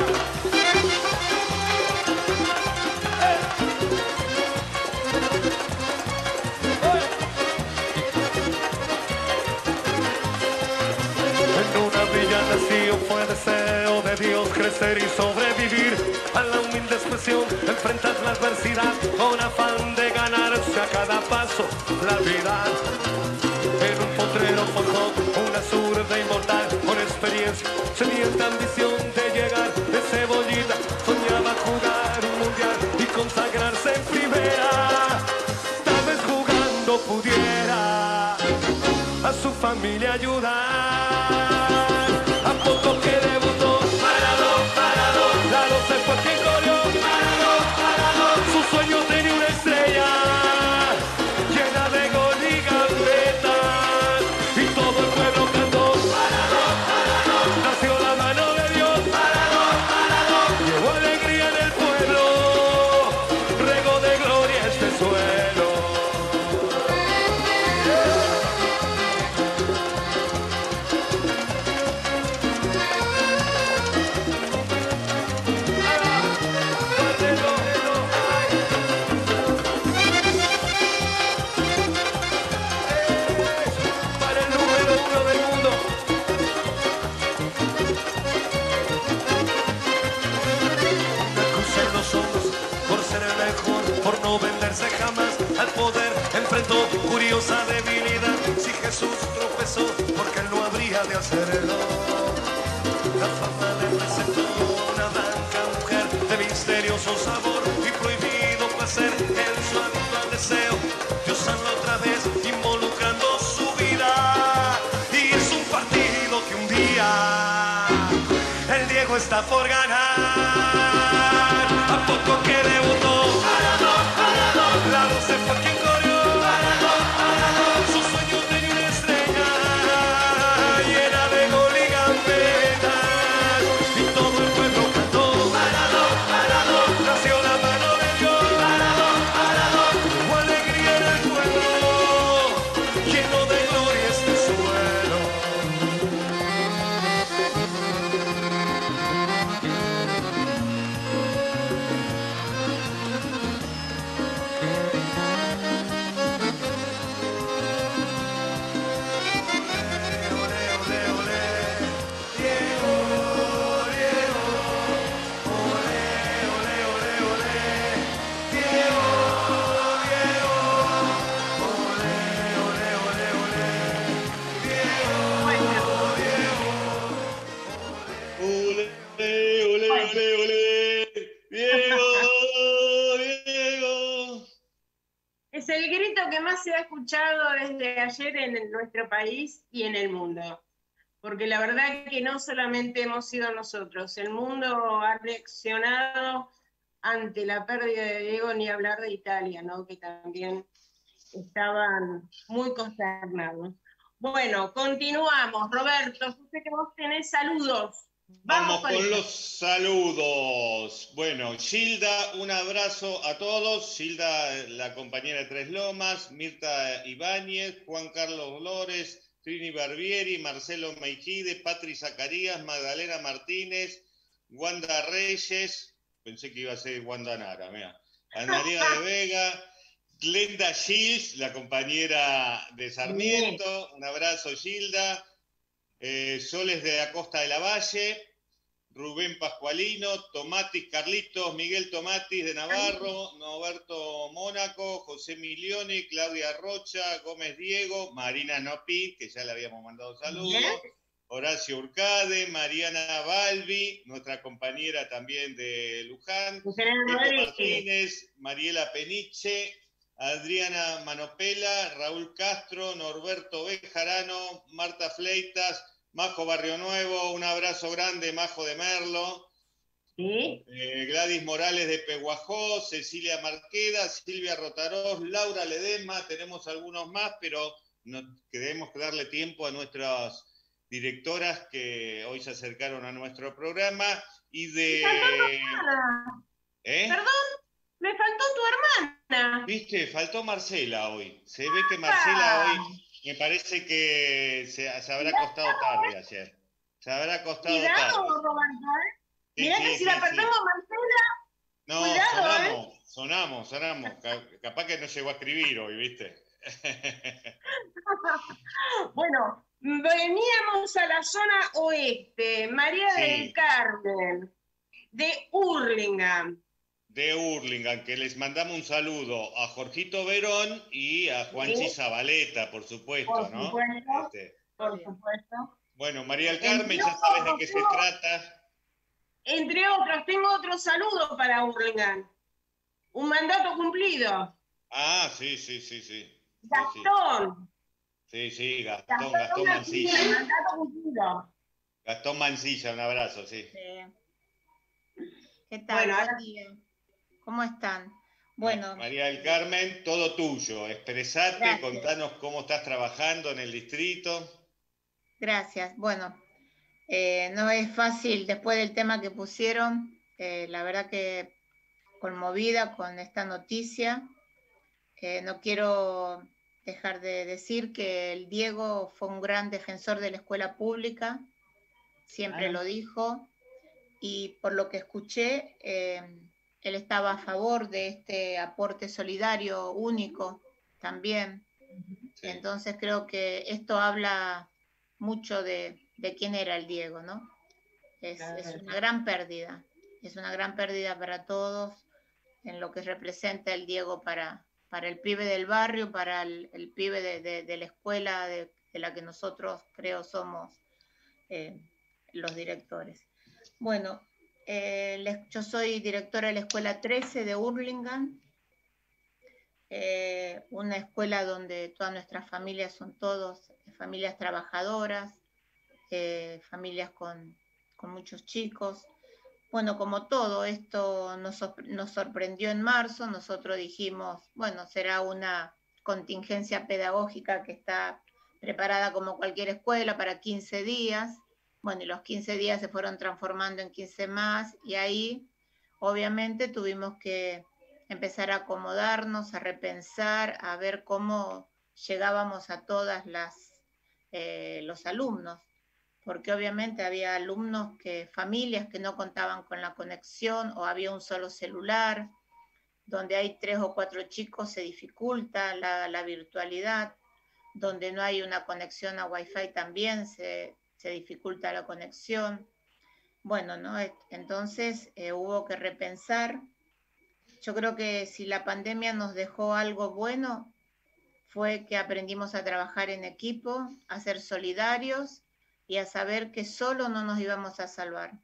Speaker 3: En una villa nació, fue deseo de Dios crecer y sobrevivir a la humilde expresión, enfrentar la adversidad con afán de ganarse a cada paso la vida. En un potrero forjó una zurda inmortal con experiencia, sedienta ambición de llegar de cebollita. Soñaba jugar
Speaker 8: familia ayudar. A poco que debutó, Maradona, Maradona, la doce fue quien corrió, Maradona, Maradona, su sueño tenía una estrella llena de gol y gambetas, y todo el pueblo cantó, Maradona, Maradona, nació la mano de Dios, Maradona, Maradona, llevó alegría en el pueblo, regó de gloria este suelo. Por no venderse jamás al poder, enfrentó curiosa debilidad. Si Jesús tropezó, porque él no habría de hacerlo. La fama le presentó una blanca mujer de misterioso sabor y prohibido placer en su habitual deseo. Dios habla otra vez involucrando su vida, y es un partido que un día el Diego está por ganar. A poco que debutó, la doce fue quien corrió, su sueño tenía una estrella llena de gol y gambetas, y todo el pueblo cantó, nació la mano de Dios, hubo alegría en el pueblo, lleno de gloria este suelo.
Speaker 6: Es el grito que más se ha escuchado desde ayer en nuestro país y en el mundo. Porque la verdad que no solamente hemos sido nosotros, el mundo ha reaccionado ante la pérdida de Diego, ni hablar de Italia, ¿no? Que también estaban muy consternados. Bueno, continuamos. Roberto, yo sé que vos tenés saludos.
Speaker 5: Vamos,
Speaker 6: Vamos con,
Speaker 5: con
Speaker 6: eso.
Speaker 5: los saludos. Bueno, Gilda, un abrazo a todos. Gilda, la compañera de Tres Lomas, Mirta Ibáñez, Juan Carlos Lores, Trini Barbieri, Marcelo Meijide, Patri Zacarías, Magdalena Martínez, Wanda Reyes, pensé que iba a ser Wanda Nara, mira, Analia de Vega, Glenda Gils, la compañera de Sarmiento, un abrazo Gilda, eh, Soles de la Costa de la Valle, Rubén Pascualino, Tomatis Carlitos, Miguel Tomatis de Navarro, Norberto Mónaco, José Milioni, Claudia Rocha, Gómez Diego, Marina Nopi, que ya le habíamos mandado saludos, Horacio Urcade, Mariana Balbi, nuestra compañera también de Luján, Beto Martínez, Mariela Peniche, Adriana Manopela, Raúl Castro, Norberto Bejarano, Marta Fleitas, Majo Barrio Nuevo, un abrazo grande, Majo de Merlo.
Speaker 6: ¿Sí?
Speaker 5: Eh, Gladys Morales de Peguajó, Cecilia Marqueda, Silvia Rotarós, Laura Ledesma, tenemos algunos más, pero no, queremos darle tiempo a nuestras directoras que hoy se acercaron a nuestro programa. Y de... ¿Eh?
Speaker 6: Perdón, me faltó tu hermana.
Speaker 5: ¿Viste? Faltó Marcela hoy. Se ve que Marcela hoy... Me parece que se, se habrá acostado tarde ayer. Se habrá acostado
Speaker 6: Cuidado,
Speaker 5: tarde.
Speaker 6: Roberto, ¿eh?
Speaker 5: Sí,
Speaker 6: Mirá
Speaker 5: sí,
Speaker 6: que si
Speaker 5: sí,
Speaker 6: la
Speaker 5: sí.
Speaker 6: perdemos, Marcela.
Speaker 5: No,
Speaker 6: Cuidado,
Speaker 5: sonamos,
Speaker 6: ¿eh?
Speaker 5: sonamos, sonamos. Capaz que no llegó a escribir hoy, ¿viste?
Speaker 6: Bueno, veníamos a la zona oeste. María
Speaker 5: Sí.
Speaker 6: del Carmen, de Hurlingham.
Speaker 5: De Hurlingham, que les mandamos un saludo a Jorgito Verón y a Juanchi
Speaker 6: Sí.
Speaker 5: Zabaleta, por supuesto,
Speaker 6: Por
Speaker 5: ¿no?
Speaker 6: supuesto,
Speaker 5: Este,
Speaker 6: por supuesto.
Speaker 5: bueno, María del Carmen,
Speaker 6: Entre
Speaker 5: ya sabes de
Speaker 6: otros,
Speaker 5: qué se
Speaker 6: tengo-
Speaker 5: trata.
Speaker 6: Entre otros, tengo otro saludo para Hurlingham. Un mandato cumplido.
Speaker 5: Ah, sí, sí, sí, sí. Sí, sí.
Speaker 6: Gastón.
Speaker 5: Sí, sí, Gastón, Gastón Mancilla. Gastón Mancilla, un abrazo, sí.
Speaker 9: sí. ¿Qué tal?
Speaker 6: Bueno,
Speaker 9: Buen
Speaker 6: ahora...
Speaker 9: día. ¿Cómo están? Bueno.
Speaker 5: María del Carmen, todo tuyo. Expresate,
Speaker 9: gracias.
Speaker 5: Contanos cómo estás trabajando en el distrito.
Speaker 9: Gracias. Bueno, eh, no es fácil después del tema que pusieron. Eh, la verdad que conmovida con esta noticia. Eh, no quiero dejar de decir que el Diego fue un gran defensor de la escuela pública, siempre claro. Lo dijo, y por lo que escuché, eh, él estaba a favor de este aporte solidario único también. Sí. Entonces creo que esto habla mucho de, de quién era el Diego, ¿no? Es, claro. es una gran pérdida, es una gran pérdida para todos en lo que representa el Diego para, para el pibe del barrio, para el, el pibe de, de, de la escuela de, de la que nosotros creo somos eh, los directores. Bueno, eh, yo soy directora de la Escuela trece de Hurlingham, eh, una escuela donde todas nuestras familias son todos familias trabajadoras, eh, familias con, con muchos chicos. Bueno, como todo esto nos, nos sorprendió en marzo, nosotros dijimos, bueno, será una contingencia pedagógica que está preparada como cualquier escuela para quince días. Bueno, y los quince días se fueron transformando en quince más, y ahí obviamente tuvimos que empezar a acomodarnos, a repensar, a ver cómo llegábamos a todas las eh, los alumnos, porque obviamente había alumnos, que familias que no contaban con la conexión, o había un solo celular, donde hay tres o cuatro chicos se dificulta la, la virtualidad, donde no hay una conexión a Wi-Fi también se se dificulta la conexión. Bueno, ¿no? Entonces eh, hubo que repensar. Yo creo que si la pandemia nos dejó algo bueno, fue que aprendimos a trabajar en equipo, a ser solidarios y a saber que solo no nos íbamos a salvar.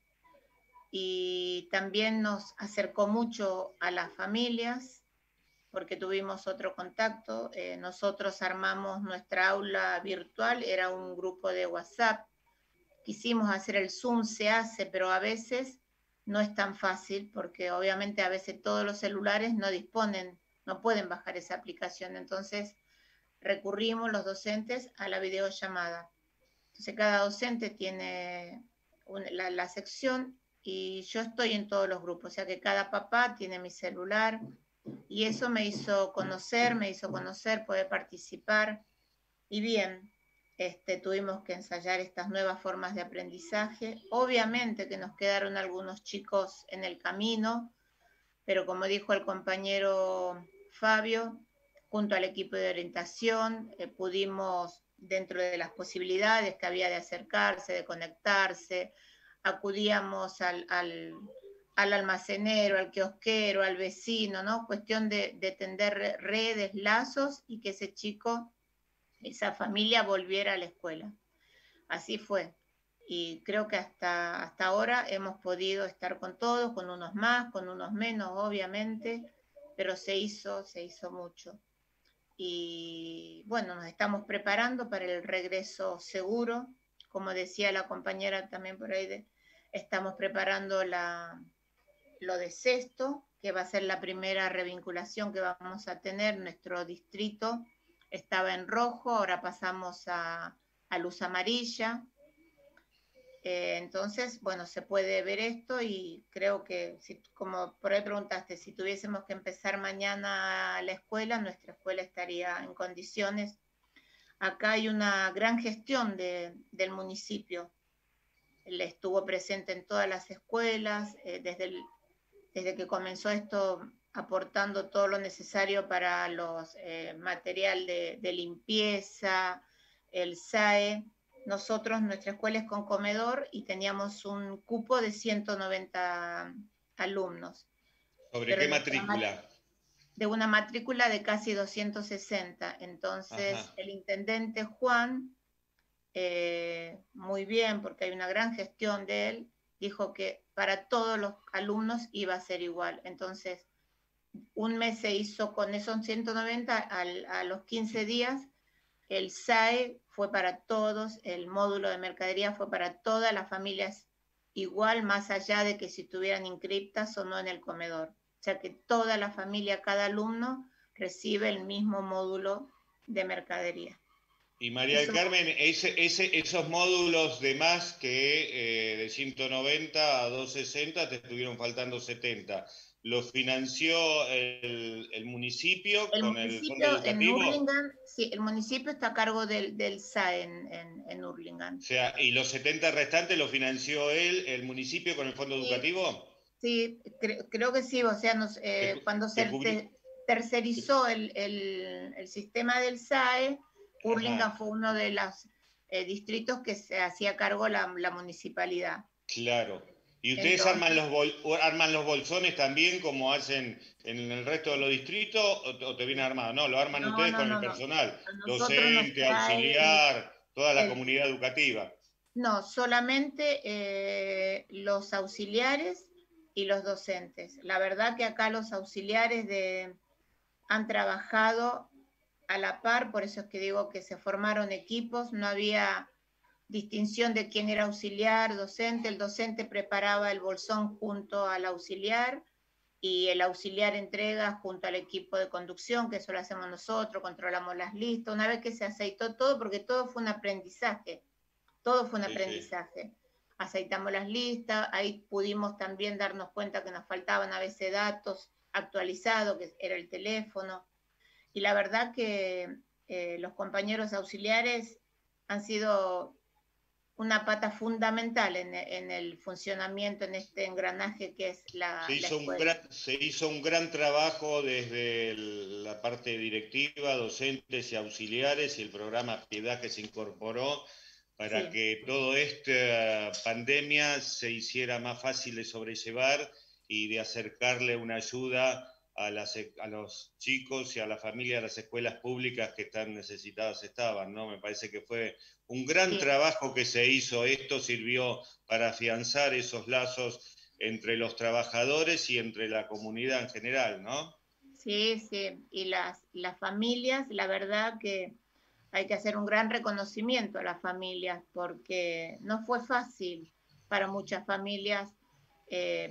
Speaker 9: Y también nos acercó mucho a las familias, porque tuvimos otro contacto. Eh, nosotros armamos nuestra aula virtual, era un grupo de WhatsApp. Quisimos hacer el Zoom, se hace, pero a veces no es tan fácil, porque obviamente a veces todos los celulares no disponen, no pueden bajar esa aplicación. Entonces recurrimos los docentes a la videollamada. Entonces cada docente tiene una, la, la sección, y yo estoy en todos los grupos, o sea que cada papá tiene mi celular, y eso me hizo conocer, me hizo conocer, poder participar, y bien. Este, tuvimos que ensayar estas nuevas formas de aprendizaje. Obviamente que nos quedaron algunos chicos en el camino, pero como dijo el compañero Fabio, junto al equipo de orientación, eh, pudimos, dentro de las posibilidades que había de acercarse, de conectarse, acudíamos al, al, al almacenero, al kiosquero, al vecino, ¿no? Cuestión de, de tender redes, lazos, y que ese chico, esa familia volviera a la escuela. Así fue. Y creo que hasta, hasta ahora hemos podido estar con todos, con unos más, con unos menos, obviamente, pero se hizo, se hizo mucho. Y bueno, nos estamos preparando para el regreso seguro. Como decía la compañera también por ahí, de, estamos preparando la, lo de sexto, que va a ser la primera revinculación que vamos a tener. Nuestro distrito estaba en rojo, ahora pasamos a, a luz amarilla. Eh, entonces, bueno, se puede ver esto, y creo que, si, como por ahí preguntaste, si tuviésemos que empezar mañana la escuela, nuestra escuela estaría en condiciones. Acá hay una gran gestión de, del municipio. Él estuvo presente en todas las escuelas, eh, desde, el, desde que comenzó esto, aportando todo lo necesario para los eh, material de, de limpieza, el S A E. Nosotros, nuestra escuela es con comedor, y teníamos un cupo de ciento noventa alumnos.
Speaker 5: ¿Sobre qué matrícula?
Speaker 9: De una matrícula de casi doscientos sesenta. Entonces, ajá, el intendente Juan, eh, muy bien, porque hay una gran gestión de él, dijo que para todos los alumnos iba a ser igual. Entonces, un mes se hizo con esos ciento noventa, al, a los quince días el S A E fue para todos, el módulo de mercadería fue para todas las familias igual, más allá de que si estuvieran inscriptas o no en el comedor. O sea que toda la familia, cada alumno, recibe el mismo módulo de mercadería.
Speaker 5: Y María del Carmen, ese, ese, esos módulos de más que eh, de ciento noventa a doscientos sesenta te estuvieron faltando setenta. ¿Lo financió el, el municipio
Speaker 9: el
Speaker 5: con
Speaker 9: municipio,
Speaker 5: el fondo educativo?
Speaker 9: En Hurlingham, sí, el municipio está a cargo del, del S A E en, en, en Hurlingham.
Speaker 5: O sea, ¿y los setenta restantes lo financió él, el municipio, con el fondo
Speaker 9: Sí,
Speaker 5: educativo?
Speaker 9: Sí, cre creo que sí. O sea, nos, eh,
Speaker 5: te,
Speaker 9: cuando se te, tercerizó el, el, el sistema del S A E, Hurlingham fue uno de los eh, distritos que se hacía cargo la, la municipalidad.
Speaker 5: Claro. ¿Y ustedes
Speaker 9: Entonces,
Speaker 5: arman, los bol, arman los bolsones también como hacen en el resto de los distritos o, o te viene armado? No, lo arman
Speaker 9: no,
Speaker 5: ustedes
Speaker 9: no,
Speaker 5: con
Speaker 9: no,
Speaker 5: el personal,
Speaker 9: no.
Speaker 5: docente, auxiliar, toda la
Speaker 9: el,
Speaker 5: comunidad educativa.
Speaker 9: No, solamente eh, los auxiliares y los docentes. La verdad que acá los auxiliares de, han trabajado a la par, por eso es que digo que se formaron equipos, no había distinción de quién era auxiliar, docente. El docente preparaba el bolsón junto al auxiliar y el auxiliar entrega junto al equipo de conducción, que eso lo hacemos nosotros, controlamos las listas. Una vez que se aceitó todo, porque todo fue un aprendizaje, todo fue un sí, aprendizaje. Sí. Aceitamos las listas, ahí pudimos también darnos cuenta que nos faltaban a veces datos actualizados, que era el teléfono. Y la verdad que eh, los compañeros auxiliares han sido una pata fundamental en, en el funcionamiento, en este engranaje que es la,
Speaker 5: se hizo
Speaker 9: la escuela.
Speaker 5: Un gran, se hizo un gran trabajo desde el, la parte directiva, docentes y auxiliares, y el programa Piedad que se incorporó para sí. que toda esta pandemia se hiciera más fácil de sobrellevar y de acercarle una ayuda a, las, a los chicos y a la familia de las escuelas públicas que tan necesitadas estaban, ¿no? Me parece que fue un gran sí. trabajo que se hizo. Esto sirvió para afianzar esos lazos entre los trabajadores y entre la comunidad en general, ¿no?
Speaker 9: Sí, sí, y las, las familias, la verdad que hay que hacer un gran reconocimiento a las familias, porque no fue fácil para muchas familias eh,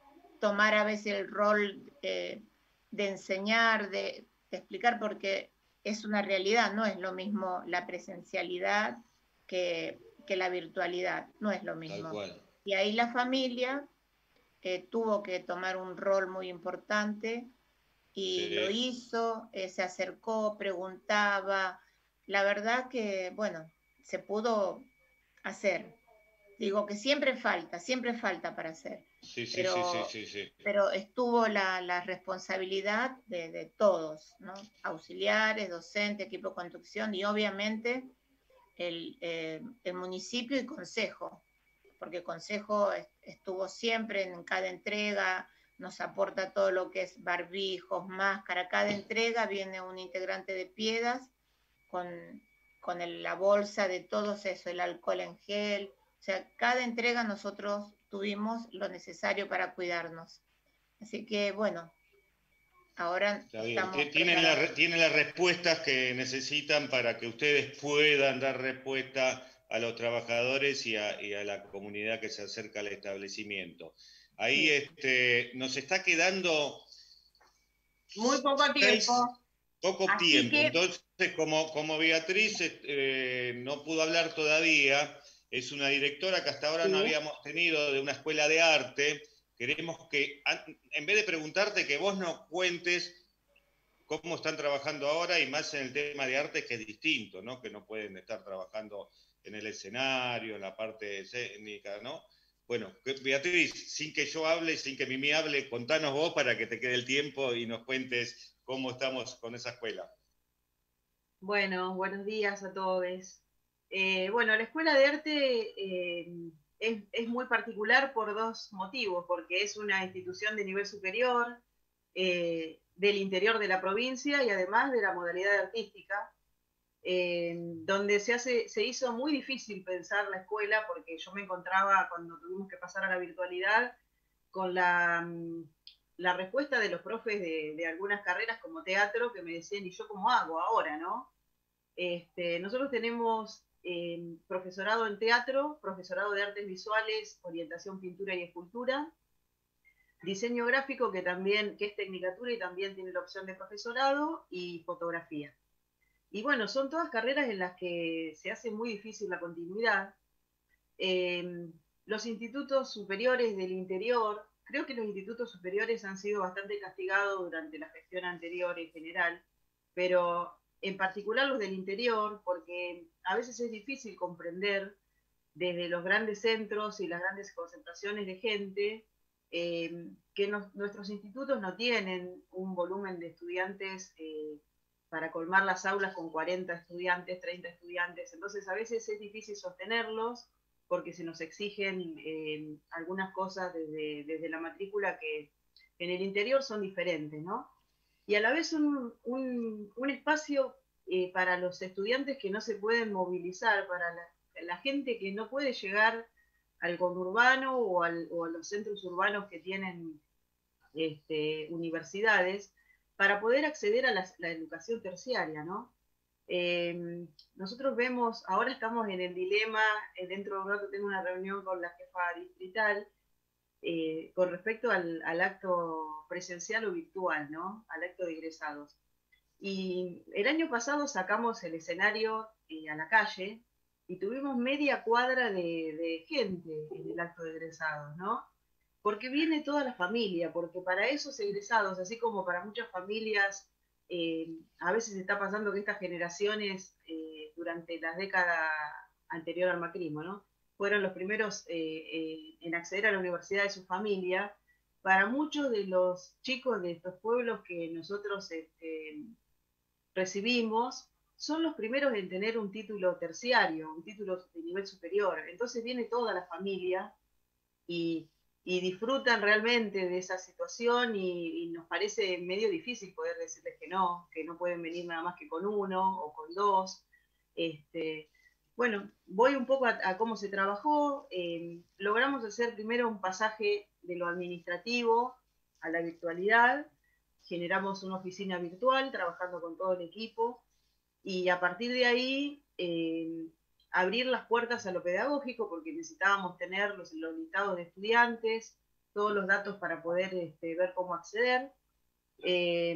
Speaker 9: tomar a veces el rol eh, de enseñar, de, de explicar, porque es una realidad, no es lo mismo la presencialidad que, que la virtualidad, no es lo mismo.
Speaker 5: Tal cual.
Speaker 9: Y ahí la familia eh, tuvo que tomar un rol muy importante y sí. lo hizo, eh, se acercó, preguntaba. La verdad que, bueno, se pudo hacer. Digo que siempre falta, siempre falta para hacer.
Speaker 5: Sí, sí,
Speaker 9: pero,
Speaker 5: sí, sí, sí, sí.
Speaker 9: pero estuvo la, la responsabilidad de, de todos, ¿no? Auxiliares, docentes, equipo de construcción y obviamente el, eh, el municipio y consejo, porque el consejo estuvo siempre en cada entrega, nos aporta todo lo que es barbijos, máscara. Cada entrega viene un integrante de Piedad con, con el, la bolsa de todos eso, el alcohol en gel. O sea, cada entrega nosotros tuvimos lo necesario para cuidarnos. Así que, bueno, ahora estamos
Speaker 5: ¿Tienen, la, ¿Tienen las respuestas que necesitan para que ustedes puedan dar respuesta a los trabajadores y a, y a la comunidad que se acerca al establecimiento? Ahí sí. este, nos está quedando...
Speaker 6: Muy poco tiempo.
Speaker 5: Poco Así tiempo. Que... Entonces, como, como Beatriz eh, no pudo hablar todavía... Es una directora que hasta ahora sí. no habíamos tenido de una escuela de arte. Queremos que, en vez de preguntarte, que vos nos cuentes cómo están trabajando ahora y más en el tema de arte, que es distinto, ¿no? Que no pueden estar trabajando en el escenario, en la parte escénica, ¿no? Bueno, Beatriz, sin que yo hable, sin que Mimi hable, contanos vos para que te quede el tiempo y nos cuentes cómo estamos con esa escuela.
Speaker 10: Bueno, buenos días a todos. Eh, bueno, la Escuela de Arte eh, es, es muy particular por dos motivos, porque es una institución de nivel superior, eh, del interior de la provincia y además de la modalidad artística, eh, donde se, hace, se hizo muy difícil pensar la escuela, porque yo me encontraba, cuando tuvimos que pasar a la virtualidad, con la, la respuesta de los profes de, de algunas carreras como teatro, que me decían, ¿y yo cómo hago ahora, no? Este, nosotros tenemos eh, profesorado en teatro, profesorado de artes visuales, orientación, pintura y escultura, diseño gráfico, que también que es tecnicatura y también tiene la opción de profesorado, y fotografía. Y bueno, son todas carreras en las que se hace muy difícil la continuidad. Eh, los institutos superiores del interior, creo que los institutos superiores han sido bastante castigados durante la gestión anterior en general, pero en particular los del interior, porque a veces es difícil comprender desde los grandes centros y las grandes concentraciones de gente, eh, que no, nuestros institutos no tienen un volumen de estudiantes eh, para colmar las aulas con cuarenta estudiantes, treinta estudiantes, entonces a veces es difícil sostenerlos porque se nos exigen eh, algunas cosas desde, desde la matrícula que en el interior son diferentes, ¿no? Y a la vez un, un, un espacio eh, para los estudiantes que no se pueden movilizar, para la, la gente que no puede llegar al conurbano o, al, o a los centros urbanos que tienen este, universidades, para poder acceder a la, la educación terciaria, ¿no? Eh, nosotros vemos, ahora estamos en el dilema, eh, dentro de un rato tengo una reunión con la jefa distrital, eh, con respecto al, al acto presencial o virtual, ¿no? Al acto de egresados. Y el año pasado sacamos el escenario eh, a la calle y tuvimos media cuadra de, de gente en el acto de egresados, ¿no? Porque viene toda la familia, porque para esos egresados, así como para muchas familias, eh, a veces está pasando que estas generaciones, eh, durante la década anterior al macrismo, ¿no? Fueron los primeros eh, eh, en acceder a la universidad de su familia. Para muchos de los chicos de estos pueblos que nosotros este, recibimos, son los primeros en tener un título terciario, un título de nivel superior. Entonces viene toda la familia y, y disfrutan realmente de esa situación y, y nos parece medio difícil poder decirles que no, que no pueden venir nada más que con uno o con dos. Este, bueno, voy un poco a, a cómo se trabajó. Eh, logramos hacer primero un pasaje de lo administrativo a la virtualidad. Generamos una oficina virtual trabajando con todo el equipo y a partir de ahí eh, abrir las puertas a lo pedagógico porque necesitábamos tener los, los listados de estudiantes, todos los datos para poder este, ver cómo acceder. Eh,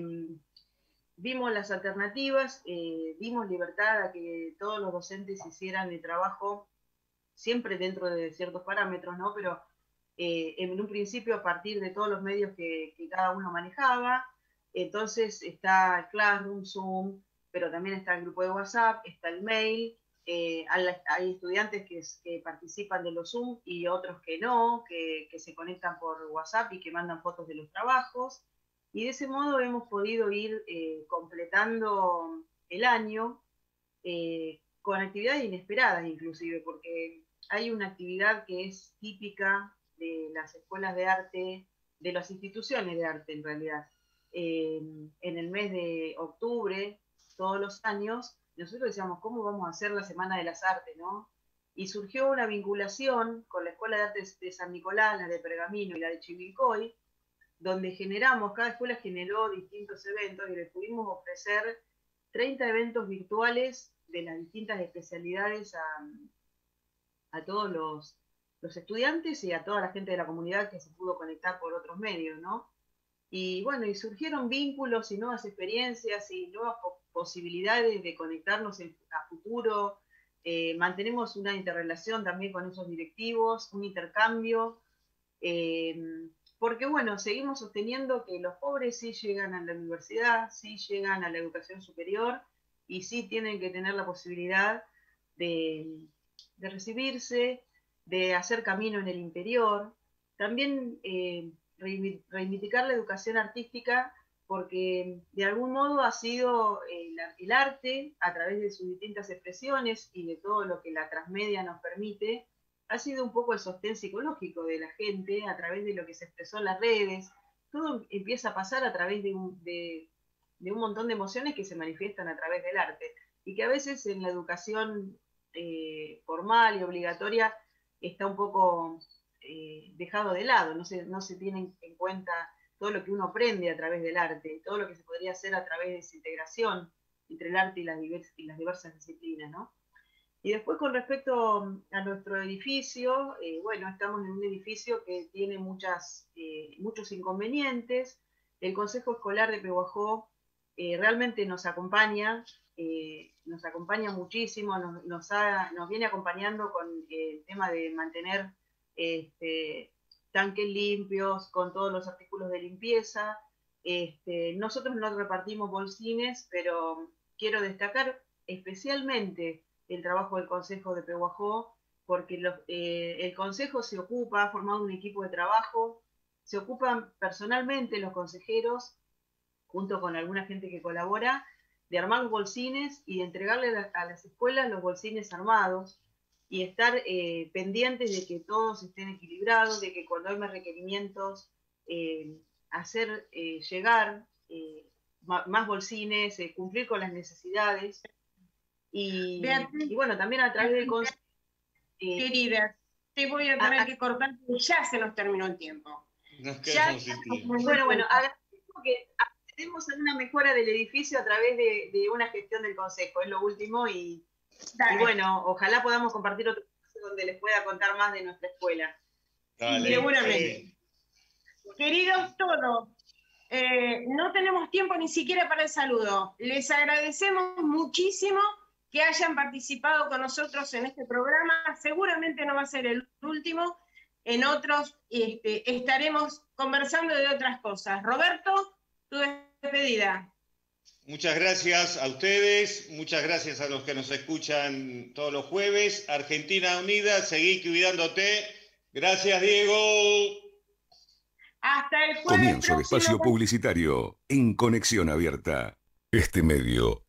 Speaker 10: vimos las alternativas, eh, dimos libertad a que todos los docentes hicieran el trabajo siempre dentro de ciertos parámetros, ¿no? Pero eh, en un principio a partir de todos los medios que, que cada uno manejaba. Entonces está el Classroom, Zoom, pero también está el grupo de WhatsApp, está el mail, eh, hay estudiantes que, que participan de los Zoom y otros que no, que, que se conectan por WhatsApp y que mandan fotos de los trabajos. Y de ese modo hemos podido ir eh, completando el año eh, con actividades inesperadas inclusive, porque hay una actividad que es típica de las escuelas de arte, de las instituciones de arte en realidad. Eh, en el mes de octubre, todos los años, nosotros decíamos, ¿cómo vamos a hacer la Semana de las Artes, no? Y surgió una vinculación con la Escuela de Artes de San Nicolás, la de Pergamino y la de Chivilcoy, donde generamos, cada escuela generó distintos eventos y les pudimos ofrecer treinta eventos virtuales de las distintas especialidades a, a todos los, los estudiantes y a toda la gente de la comunidad que se pudo conectar por otros medios, ¿no? Y bueno, y surgieron vínculos y nuevas experiencias y nuevas po posibilidades de conectarnos en, a futuro. Eh, mantenemos una interrelación también con esos directivos, un intercambio, eh, porque bueno, seguimos sosteniendo que los pobres sí llegan a la universidad, sí llegan a la educación superior y sí tienen que tener la posibilidad de, de recibirse, de hacer camino en el interior. También eh, reivindicar la educación artística porque de algún modo ha sido el, el arte, a través de sus distintas expresiones y de todo lo que la transmedia nos permite, ha sido un poco el sostén psicológico de la gente a través de lo que se expresó en las redes. Todo empieza a pasar a través de un, de, de un montón de emociones que se manifiestan a través del arte y que a veces en la educación eh, formal y obligatoria está un poco eh, dejado de lado, no se, no se tiene en cuenta todo lo que uno aprende a través del arte, todo lo que se podría hacer a través de esa integración entre el arte y las, divers, y las diversas disciplinas, ¿no? Y después con respecto a nuestro edificio, eh, bueno, estamos en un edificio que tiene muchas, eh, muchos inconvenientes. El Consejo Escolar de Pehuajó eh, realmente nos acompaña, eh, nos acompaña muchísimo, nos, nos, ha, nos viene acompañando con el tema de mantener este, tanques limpios, con todos los artículos de limpieza. Este, nosotros no repartimos bolsines, pero quiero destacar especialmente el trabajo del Consejo de Pehuajó, porque los, eh, el Consejo se ocupa, ha formado un equipo de trabajo, se ocupan personalmente los consejeros, junto con alguna gente que colabora, de armar los bolsines y de entregarle a las escuelas los bolsines armados, y estar eh, pendientes de que todos estén equilibrados, de que cuando hay más requerimientos, eh, hacer eh, llegar eh, más bolsines, eh, cumplir con las necesidades. Y, y bueno, también a través del consejo.
Speaker 6: Eh, querida, te voy a tener a, que cortar porque ya se nos terminó el tiempo.
Speaker 5: Nos quedamos
Speaker 10: ya,
Speaker 5: sin tiempo.
Speaker 10: Bueno, bueno, agradezco que accedemos a una mejora del edificio a través de, de una gestión del consejo, es lo último, y, y bueno, ojalá podamos compartir otro espacio donde les pueda contar más de nuestra escuela.
Speaker 5: Dale,
Speaker 6: seguramente. Sí. Queridos todos, eh, no tenemos tiempo ni siquiera para el saludo. Les agradecemos muchísimo que hayan participado con nosotros en este programa. Seguramente no va a ser el último. En otros este, estaremos conversando de otras cosas. Roberto, tu despedida.
Speaker 5: Muchas gracias a ustedes, muchas gracias a los que nos escuchan todos los jueves. Argentina Unida, seguí cuidándote. Gracias, Diego.
Speaker 6: Hasta el jueves
Speaker 1: Comienzo de
Speaker 6: próximo.
Speaker 1: espacio publicitario en Conexión Abierta. Este medio